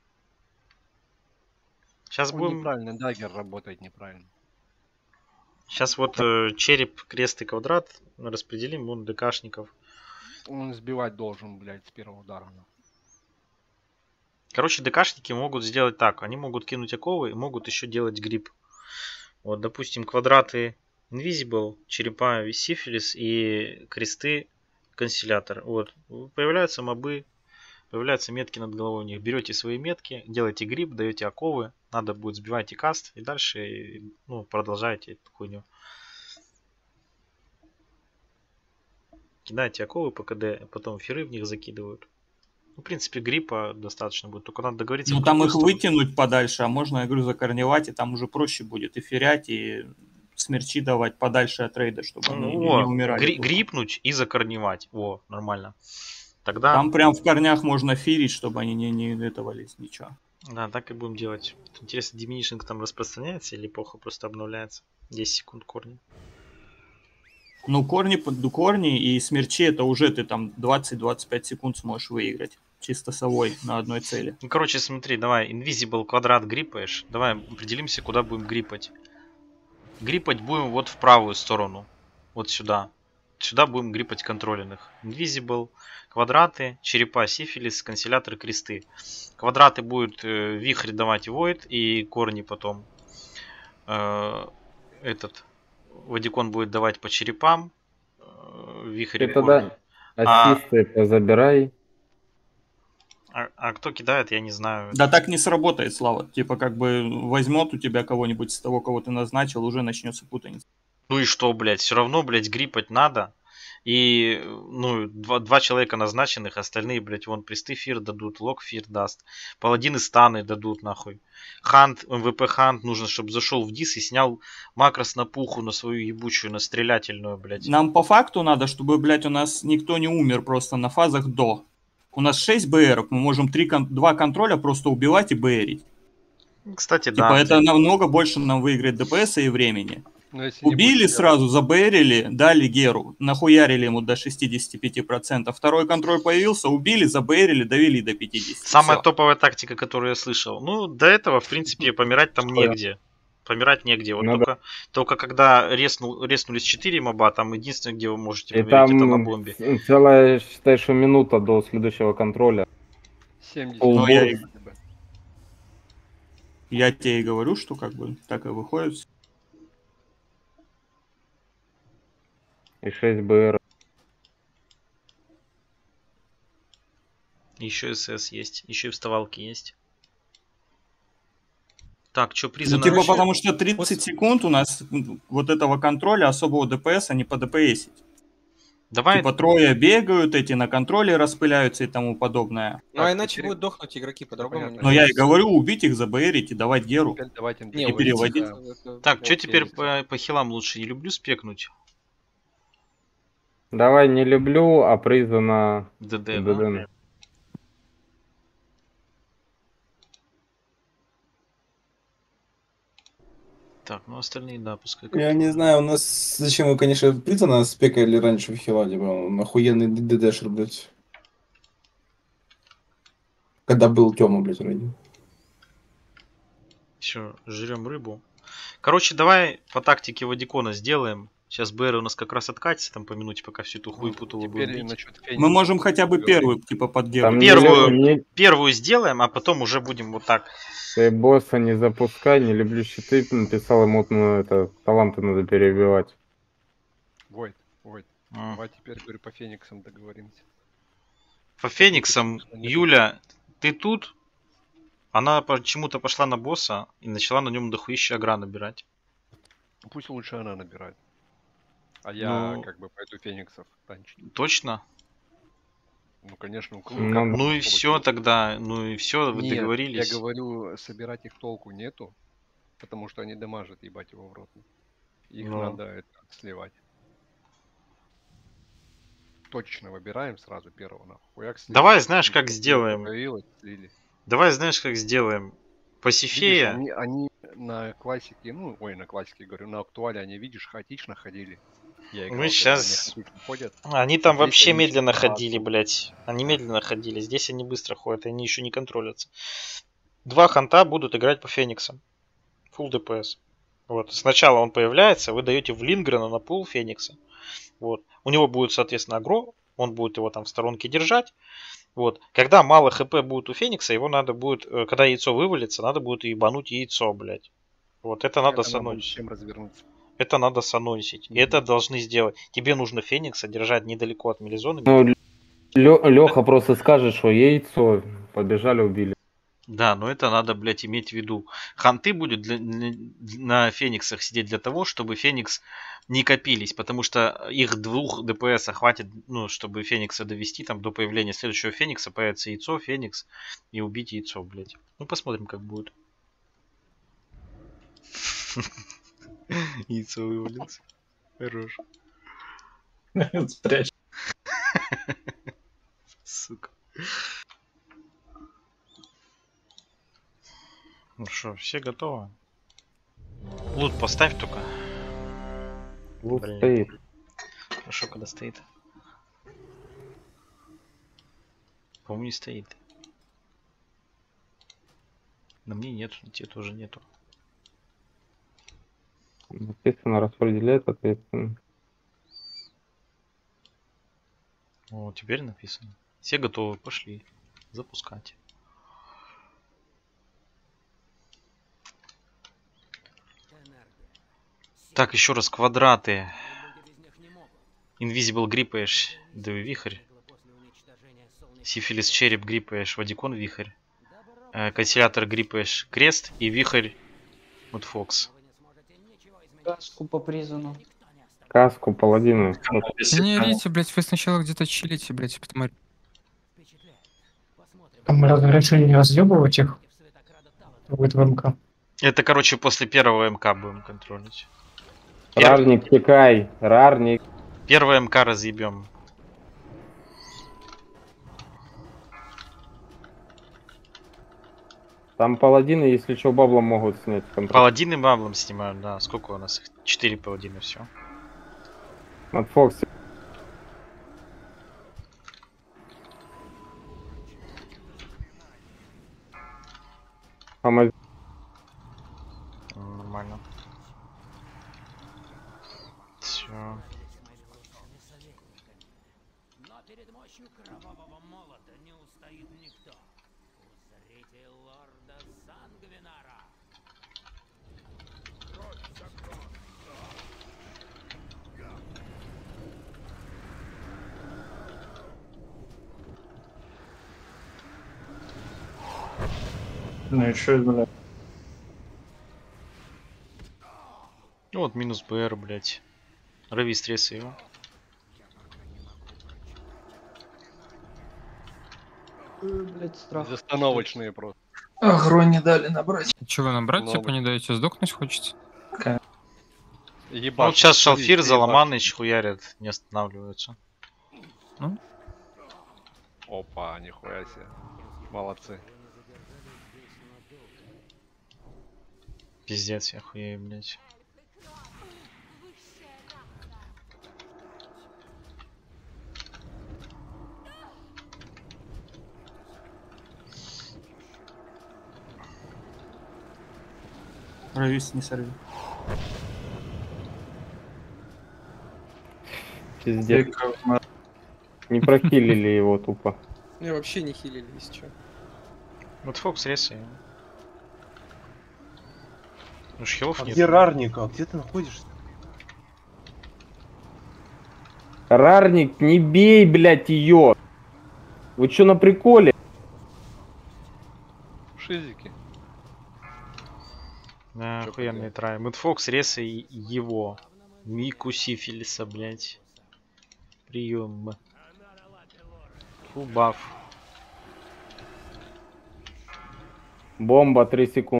Сейчас Он будем... неправильно, даггер работает неправильно. Сейчас вот э, череп, крест и квадрат распределим, вон ДКшников. Он сбивать должен, блядь, с первого удара. Короче, ДКшники могут сделать так. Они могут кинуть оковы и могут еще делать грипп. Вот, допустим, квадраты Invisible, черепа Сифилис и кресты Консилятор. Вот. Появляются мобы, появляются метки над головой у них. Берете свои метки, делаете грипп, даете оковы. Надо будет сбивать и каст. И дальше ну, продолжаете эту хуйню. Кидаете оковы по КД, потом фиры в них закидывают. Ну, в принципе, гриппа достаточно будет. Только надо договориться. Ну в там какую их сторону. вытянуть подальше, а можно, я говорю, закорневать, и там уже проще будет и ферять, и смерчи давать подальше от рейда, чтобы они не, О, не умирали. гри- тупо. грипнуть и закорневать. О, нормально. Тогда, Там прям в корнях можно фирить, чтобы они не, не этовались, ничего. да, так и будем делать. Интересно, диминишинг там распространяется или эпоха просто обновляется? десять секунд корни. Ну, корни, под- корни и смерчи, это уже ты там двадцать-двадцать пять секунд сможешь выиграть. Чисто совой на одной цели. Ну, короче, смотри, давай, Invisible квадрат гриппаешь. Давай определимся, куда будем гриппать. Гриппать будем вот в правую сторону. Вот сюда. Сюда будем гриппать контролленных. Invisible, квадраты, черепа, сифилис, консиляторы, кресты. Квадраты будет э, вихрь давать void и корни потом. Э, этот Вадикон будет давать по черепам. Э, вихрь и Ты корни. тогда А, ассисты позабирай. а, а кто кидает, я не знаю. Да так не сработает, Слава. Типа как бы возьмет у тебя кого-нибудь из того, кого ты назначил, уже начнется путаница. Ну и что, блядь, все равно, блядь, гриппать надо. И, ну, два, два человека назначенных, остальные, блядь, вон присты фир дадут, лок фир даст. Паладины станы дадут, нахуй. Хант, МВП Хант нужно, чтобы зашел в дис и снял макрос на пуху, на свою ебучую, на стрелятельную, блядь. Нам по факту надо, чтобы, блядь, у нас никто не умер просто на фазах до. У нас шесть БРов, мы можем три, кон- два контроля просто убивать и БРить. Кстати, Типа да. это намного больше нам выиграет ДПСа и времени. Но если не Убили будет сразу, забэрили, дали Геру, нахуярили ему до шестидесяти пяти процентов. Второй контроль появился, убили, забэрили, довели до пятидесяти. Самая Всё. топовая тактика, которую я слышал. Ну, до этого, в принципе, помирать там негде. Помирать негде. Вот Ну только, только когда резнул, резнулись четыре моба, там единственное, где вы можете И помереть, это на там бомбе. ц- целая, считай, что минута до следующего контроля. семьдесят. Полбо- Ну, я, и- я тебе и говорю, что как бы так и выходит. И шесть БР. Еще СС есть, еще и вставалки есть. Так, что Ну, призвано? типа, Короче, потому что тридцать секунд у нас м, вот этого контроля особого ДПС, они по ДПСить. Давай, Типа трое бегают, эти на контроле распыляются и тому подобное. Ну, а Так, иначе теперь- будут дохнуть игроки по-другому. понятно. не Но я и получится. говорю, убить их, забэрить и давать Геру. Теперь давайте им Не, и убить переводить. их, это- так, это что окей. теперь по, по хилам лучше? Не люблю спекнуть. Давай не люблю, а призвана ДД, да? ДД. Так, ну остальные, да, пускай. Я не знаю, у нас зачем вы, конечно, Притона спекали раньше в Хиладе, он охуенный ДДшер, блядь. Когда был Тёма, блядь, вроде. Все, жрем рыбу. Короче, давай по тактике Вадикона сделаем. Сейчас БР у нас как раз откатится там по минуте, пока всю эту хуйпуту Теперь будем бить. насчет Мы Феникса можем хотя бы поговорим. первую, типа, под Геру. Там Первую. не, не- Первую сделаем, а потом уже будем вот так. ты босса не запускай, не люблю щиты, написал ему, ну, это, таланты надо перебивать. Войд, Войд. М. Давай теперь, говорю, по Фениксам договоримся. По Фениксам, Юля, ты тут? Она почему-то пошла на босса и начала на нем дохуища агра набирать. Пусть лучше она набирает. А я Ну. как бы пойду фениксов танчить. Точно? Ну, конечно, у Ну, как да. Ну и получилось? все тогда, ну и все, вы Нет, договорились. я говорю, собирать их толку нету, потому что они дамажат, ебать его в рот. Их Ну. надо это, сливать. Точечно выбираем сразу первого, нахуй. Хуяк слили. Давай, знаешь, как Ничего не сделаем? появилось, слили. Давай, знаешь, как сделаем? Видишь, Пасифея. они, они на классике, ну, ой, на классике, говорю, на актуале они, видишь, хаотично ходили. Я играл, Мы когда сейчас... они хаотично ходят. Они там Здесь вообще они медленно чисто ходили, массу. блядь. Они медленно ходили. Здесь они быстро ходят, они еще не контролятся. Два ханта будут играть по фениксам. Фулл ДПС. Вот. Сначала он появляется, вы даете в Лингрена на пул феникса. Вот. У него будет, соответственно, агро. Он будет его там в сторонке держать. Вот. Когда мало хп будет у феникса, его надо будет, э, когда яйцо вывалится, надо будет ебануть яйцо, блядь. Вот это надо Это надо будет сануть. чем развернуться. Это надо санонсить. И это должны сделать. Тебе нужно феникса держать недалеко от мелизоны. Ну, Леха просто скажет, что яйцо, побежали, убили. Да, но это надо, блядь, иметь в виду. Ханты будет для- для- на фениксах сидеть для того, чтобы феникс не копились, потому что их двух ДПС хватит, ну, чтобы феникса довести там до появления следующего феникса, появится яйцо, феникс и убить яйцо, блядь. Ну, посмотрим, как будет. Яйцо вывалился. Хорош. Спрячь. Сука. Ну что, все готовы? Лут поставь только. Вот Блин. стоит. Хорошо, когда стоит. По-моему, не стоит. На мне нет, на тебе тоже нету. Естественно, распределяет ответственно. О, теперь написано. Все готовы, пошли. Запускать. Так, еще раз квадраты. Invisible гриппаешь, Дэви вихрь. Сифилис череп гриппаешь, Вадикон вихрь. Э, Консилятор гриппаешь, крест и вихрь Мудфокс. Каску по призану. Каску, паладину. Не орите, блядь, вы сначала где-то чилите, блядь, потом... Там решили не разъебывать их. Будет в МК. Это, короче, после первого МК будем контролить. Пер- Рарник, текай. Рарник. Первое МК разъебем. Там паладины, если что, баблом могут снять контроль. Паладины баблом снимают, да. Сколько у нас их? Четыре паладина, все. От Фокси. Помоги. Нормально. Все. Но перед мощью кровавого молота не устоит никто. Узрите лорда Сангвинара. Ну и чё, бля? Ну вот минус БР, блять. Рави стресс его. Блять, страх. Безостановочные просто. Агро не дали набрать. Чего набрать, Много. типа, не даете сдохнуть хочется? Ну Ебашь, вот сейчас смотри, Шалфир, ебашь. Заломаныч хуярят, не останавливаются. Опа, нихуя себе. Молодцы. Пиздец, я хуею, блять. Равис не сорви. Пиздец. Не прохилили его тупо. Не, вообще не хилили, если что. Вот Фокс рез его. Ну ж хилов А нет. где Рарник? А где ты находишься? Рарник, не бей, блядь, ее. Вы чё на приколе? Шизики. Да, Чё охуенный трай. Мудфокс, рез и его. Мику сифилиса, блять. Прием. Фу, баф. Бомба, три секунды.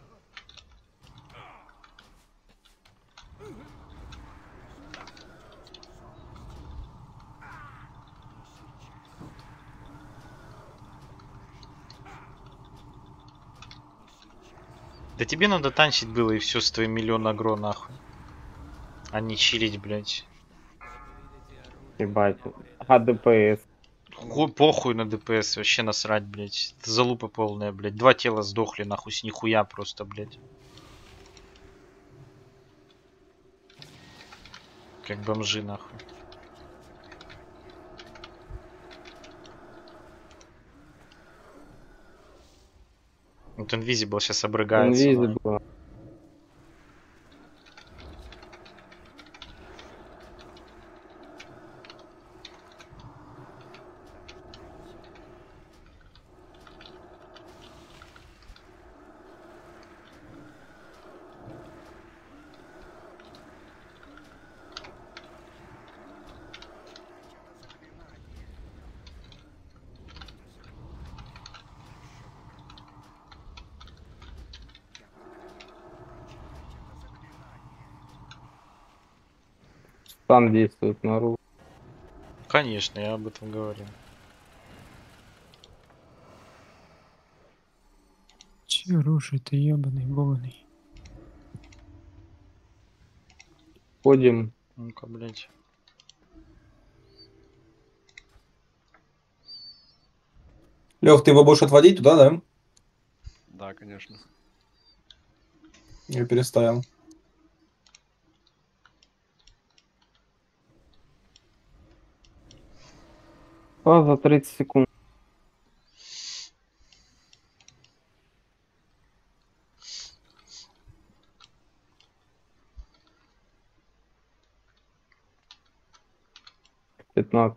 Да тебе надо танчить было и все с твоим миллион агро нахуй. А не чилить, блять. Ебать. А ДПС. Хуй, похуй на ДПС, вообще насрать, блять. Это залупа полная, блять. Два тела сдохли, нахуй, с нихуя просто, блять. Как бомжи, нахуй. Вот Invisible сейчас обрыгается. Invisible. Стан действует на ру. Конечно, я об этом говорил. Че рушит ты, ебаный, богный? Ходим. Ну-ка, блять. Лех, ты его будешь отводить туда, да? Да, конечно. Я переставил. А, за тридцать секунд. пятнадцать.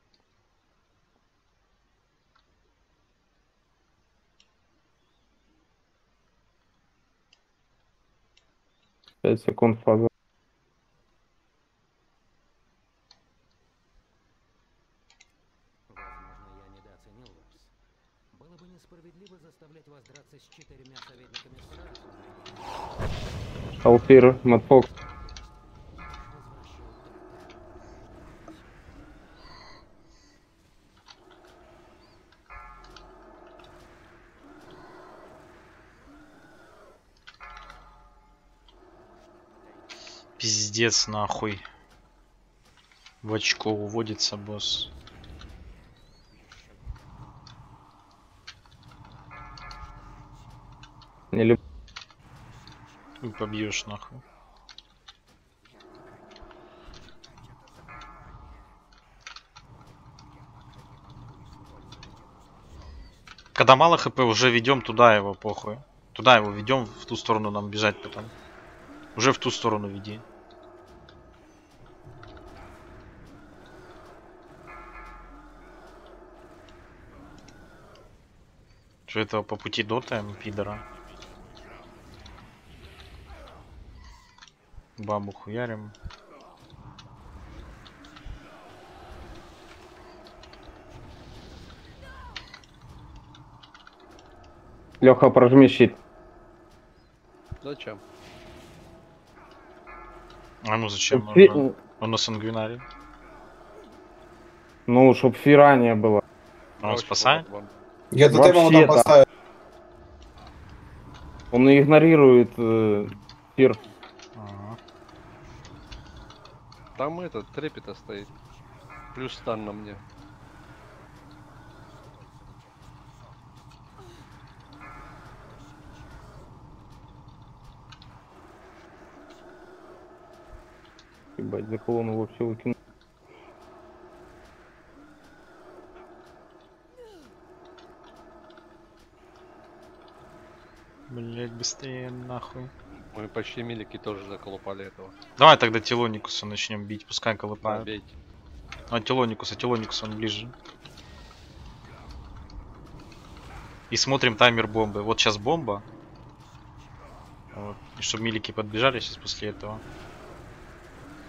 пять секунд фаза. Алфир, Мэтфокс. Пиздец, нахуй. В очко уводится босс. Не люб... И побьешь, нахуй. Когда мало хп, уже ведем туда его, похуй. Туда его ведем, в ту сторону нам бежать потом. Уже в ту сторону веди. Что этого по пути дотаем, пидора? Бабу хуярим. Леха, прожми щит. Зачем? А ну зачем? Фи... Он, он на сангвинаре. Ну, чтоб фира не было. А он спасает? Я до того там поставил. Он игнорирует э, фир. Ага. Там этот трепета стоит. Плюс стан на мне. Ебать, за колонну вообще выкинул. Блять, быстрее нахуй. Мы почти милики тоже заколупали этого. Давай тогда Телоникуса начнем бить, пускай колыпают. Да, бейте. А Телоникуса, Телоникус он ближе. И смотрим таймер бомбы. Вот сейчас бомба. Вот. И чтобы милики подбежали сейчас после этого.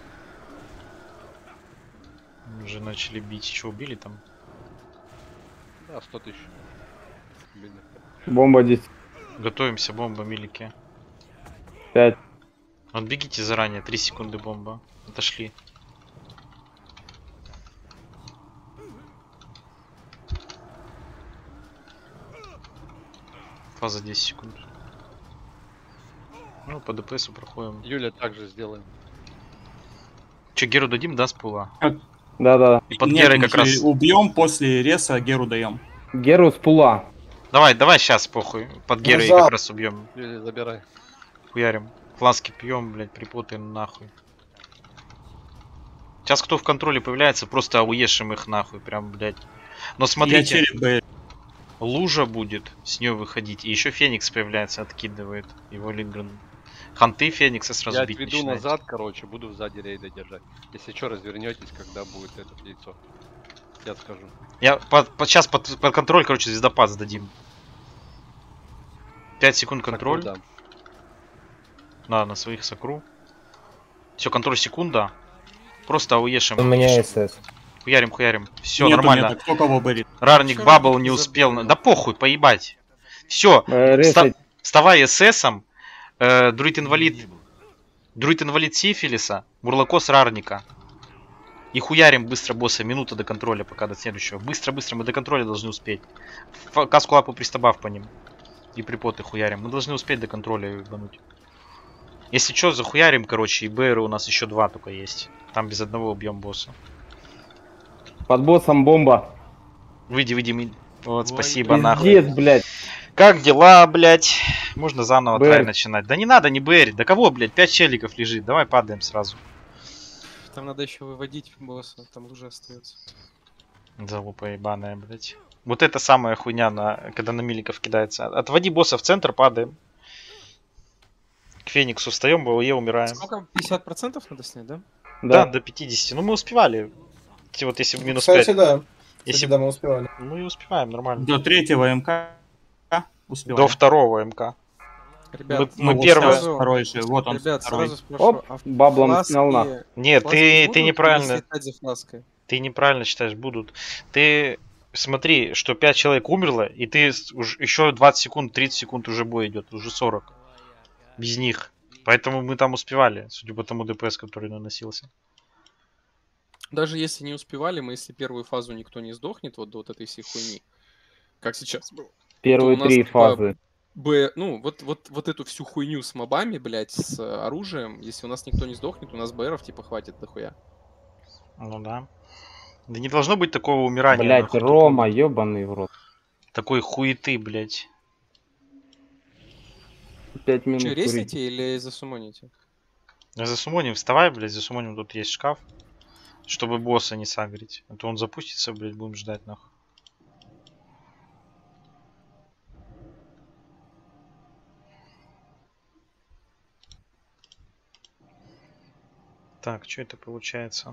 Уже начали бить. Что, убили там? Да, сто тысяч. Бедных. Бомба десять. Готовимся, бомба, милики. пять. Вот бегите заранее, три секунды бомба. Отошли. Фаза десять секунд. Ну, по ДПСу проходим. Юля также сделаем. Че, Геру дадим, да, с пула? Да-да. И под Нет, Герой мы как раз... же убьем после реса, Геру даем. Геру с пула. Давай, давай сейчас, похуй. Под Герой Назад. как раз убьем. Юля, забирай. Хуярим. Фласки пьем, блять, припутаем нахуй. Сейчас кто в контроле появляется, просто ауешим их нахуй, прям, блять. Но Я смотрите, череп Б. лужа будет с нее выходить. И еще Феникс появляется, откидывает его Лингрен. Ханты Феникса сразу Я бить отведу начинает. назад, короче, буду сзади рейда держать. Если что, развернетесь, когда будет это яйцо. Я скажу. Я под, под, сейчас под, под контроль, короче, звездопад сдадим. пять секунд контроль. Так, ну Да, на своих сокру. Все, контроль секунда. Просто ауешим. У меня СС. Хуярим, хуярим. Все, Нету нормально. меток. Кто кого берет? Рарник Чё бабл Рарник не не успел. забыл? Да похуй, поебать. Все. Э, резать. Вставай эсэсом. Э, друид инвалид. Друид инвалид Сифилиса. Бурлакос Рарника. И хуярим быстро босса. Минута до контроля, пока до следующего. Быстро-быстро мы до контроля должны успеть. Ф- Каску лапу пристабав по ним. И припоты хуярим. Мы должны успеть до контроля ебануть. Если что, захуярим, короче, и БР у нас еще два только есть. Там без одного убьем босса. Под боссом бомба. Выйди, выйди, ми- вот, Ой, спасибо, нахуй. Пиздец, блядь. Как дела, блядь? Можно заново Бэр. трай начинать. Да не надо, не бэрить. Да кого, блядь? Пять челиков лежит. Давай падаем сразу. Там надо еще выводить босса, там лужа остается. Залупа ебаная, блядь. Вот это самая хуйня, на, когда на миликов кидается. Отводи босса в центр, падаем. К Фениксу встаем, БОЕ умираем. Сколько? пятьдесят процентов надо снять, да? Да, до пятидесяти. Ну мы успевали. Те Вот если в минус Кстати, пять. да. Если... Кстати, да, мы успевали. Ну и успеваем, нормально. До третьего МК успеваем. До второго МК. Ребят, Мы, Ну, мы вот первое... сейчас второй же. Вот он, Ребят, второй. сразу спрошу. Оп, а баблом фласки- снял на. Нет, фласки ты, будут ты или неправильно... слетать за флаской? Ты неправильно считаешь, будут. Ты смотри, что пять человек умерло, и ты с- уж еще двадцать секунд, тридцать секунд уже бой идет, уже сорок. Без них. Поэтому мы там успевали, судя по тому ДПС, который наносился. Даже если не успевали, мы если первую фазу никто не сдохнет, вот до вот этой всей хуйни, как сейчас было. Первые то у нас, три типа, фазы. Б, ну, вот, вот, вот эту всю хуйню с мобами, блядь, с э, оружием, если у нас никто не сдохнет, у нас БРов типа хватит дохуя. Ну да. Да не должно быть такого умирания. Блять, нахуй, Рома, ебаный в рот. Такой хуеты, блядь. Пять минут Че, курить. ресните или засумоните? Засумоним, вставай, блядь, засумоним, тут есть шкаф. Чтобы босса не сагрить. А то он запустится, блядь, будем ждать, нахуй. Так, что это получается?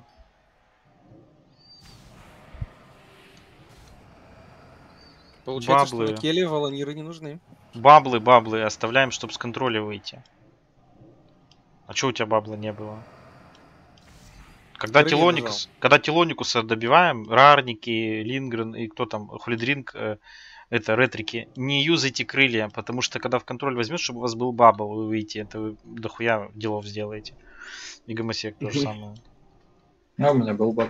Получается, Баблы. что на Келе волониры не нужны. Баблы, баблы оставляем, чтобы с контроля выйти. А чё у тебя бабла не было? Когда, Крылья Телоникус, нажал. когда Телоникуса добиваем, Рарники, Лингрен и кто там, Хулидринг, э, это ретрики, не юзайте крылья, потому что когда в контроль возьмет, чтобы у вас был бабл, вы выйдете, это вы дохуя делов сделаете. И Гомосек то же самое. А у меня был баб.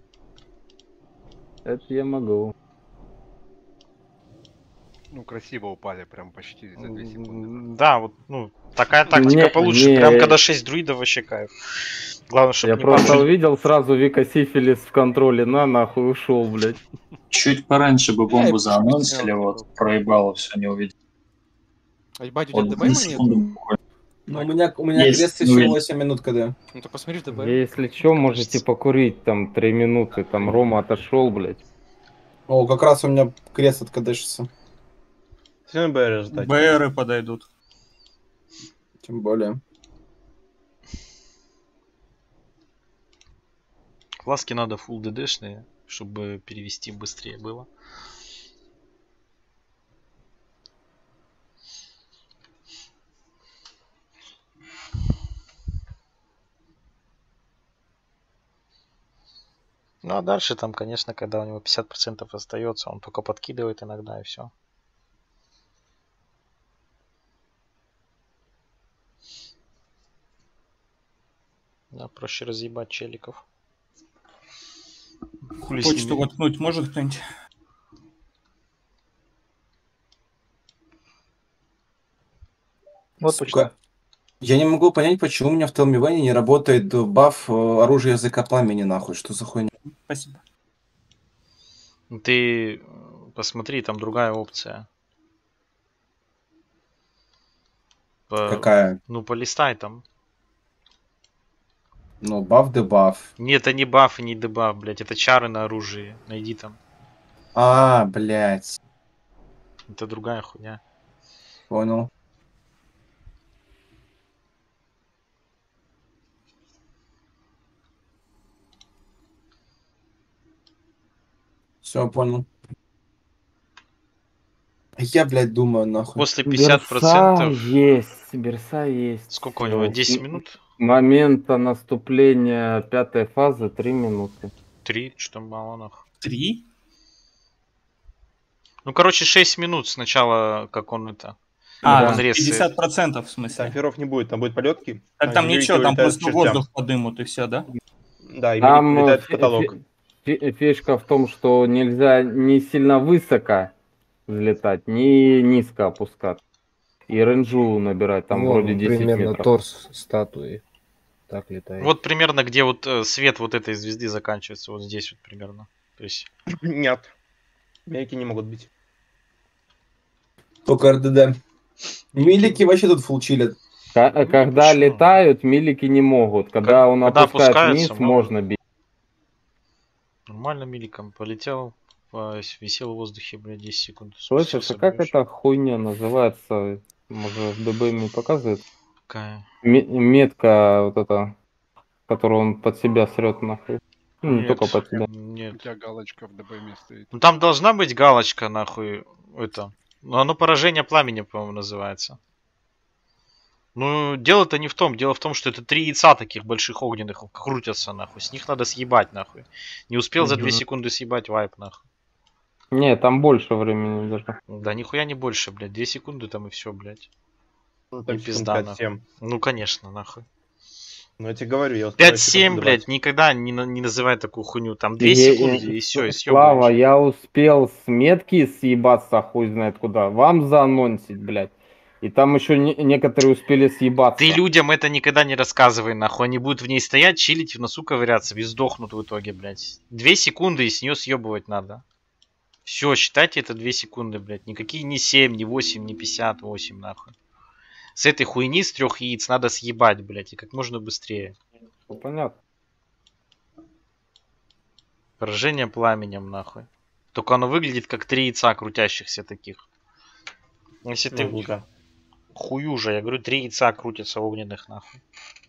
Это я могу. Ну, красиво упали, прям почти за две секунды. Да, вот, ну, такая тактика Не, получше. не. Прям когда шесть друидов, вообще кайф. Главное, чтобы Я не просто падали. увидел сразу Вика Сифилис в контроле, на нахуй ушел, блядь. Чуть пораньше бы бомбу Я заанонсили, и вот, проебало, все не увидел. А ебать, у тебя Вот ДБ на нет? секунду буквально. Ну, у меня, у меня Есть, крест ну, еще и- восемь минут КД. Ну ты посмотри в ДБ. Если что, можете покурить там три минуты, там Рома отошел, блядь. О, как раз у меня крест от КДшится. Все БР ждать. БРы подойдут. Тем более. Класски надо full ДДшные, чтобы перевести быстрее было. Ну а дальше там, конечно, когда у него пятьдесят процентов остается, он только подкидывает иногда и все. Да, проще разъебать челиков. Хули с Почту ними? воткнуть может кто-нибудь? Вот Сука. Я не могу понять, почему у меня в Телмивене не работает баф э, оружия языка пламени, нахуй. Что за хуйня? Спасибо. Ты э, посмотри, там другая опция. По- Какая? Ну, полистай там. Ну, баф дебаф. Нет, это не баф и не дебаф, блядь, это чары на оружии. Найди там. А, блядь. Это другая хуйня. Понял. Все, понял. Я, блядь, думаю, нахуй. После пятьдесят процентов... Берса есть, берса есть. Сколько у него? Э, десять м- минут? Момента наступления пятой фазы три минуты. Три? Что мало нахуй. Три? Ну, короче, шесть минут сначала, как он это... А, он резает. пятьдесят процентов в Там смысле. феров не будет, там будет полетки. Так там Юрий ничего, там улетает просто к чертям. воздух подымут и все, да? Да, и Там Велик улетает в фи- потолок. фи- фи- фишка в том, что нельзя не сильно высоко взлетать, не низко опускаться. И рейнджу набирать, там Вон, вроде десять примерно метров. торс статуи. Так летает. Вот примерно, где вот э, свет вот этой звезды заканчивается. Вот здесь вот примерно. То есть... Нет. Мейки не могут быть. Только эр дэ дэ. Милики вообще тут фул чилят. Ка- Когда почему? летают, милики не могут. Когда он Когда опускает опускаются, вниз, могут. можно бить. Нормально миликом полетел, по- висел в воздухе, блядь, десять секунд. Слышишь, спустился, а как бьёшь. эта хуйня называется? Может, в ДБ мне показывает? Какая? Ме- Метка вот эта, которую он под себя срет нахуй. Ну, не Нет, только под себя. У Нет. тебя галочка в ДБМе стоит. Ну там должна быть галочка, нахуй, это. Ну оно поражение пламени, по-моему, называется. Ну, дело-то не в том. Дело в том, что это три яйца таких больших огненных крутятся, нахуй. С них надо съебать, нахуй. Не успел за две Мгм. секунды съебать, вайп, нахуй. Не, там больше времени даже. Да нихуя не больше, блядь. Две секунды там и все, блядь. Ну, И там пизда, пять нахуй. семь. Ну, конечно, нахуй. Ну, я тебе говорю, я успеваю пять-семь, секунду блядь, добавить. никогда не, на- не называй такую хуйню. Там две Е- секунды э, и все, и Слава, съебываешь. я успел с метки съебаться хуй знает куда. Вам заанонсить, блядь. И там еще не- некоторые успели съебаться. Ты людям это никогда не рассказывай, нахуй. Они будут в ней стоять, чилить, в носу ковыряться, и сдохнут в итоге, блядь. Две секунды и с нее съебывать надо. Все, считайте это две секунды, блядь. Никакие не семь, не восемь, не пятьдесят восемь, нахуй. С этой хуйни с трех яиц надо съебать, блядь, и как можно быстрее. Ну, понятно. Поражение пламенем, нахуй. Только оно выглядит как три яйца крутящихся таких. Если ты... Ну, да. Хую же, я говорю, три яйца крутятся огненных, нахуй.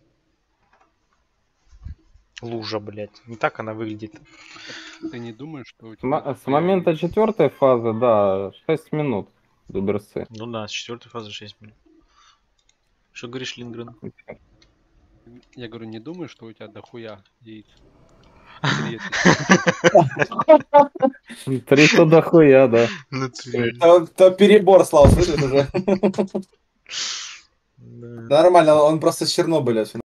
Лужа, блядь. Не так она выглядит. Ты не думаешь, что у С, тебя... мо- с такая- момента четвертой фазы, да, шесть минут до берсы. Ну да, с четвертой фазы шесть минут. Что говоришь, Лингрен? Я говорю, не думаешь, что у тебя дохуя яиц? Три это- Три то дохуя, да. Это, это перебор, Слава, слышишь уже? Нормально, он просто с Чернобыля.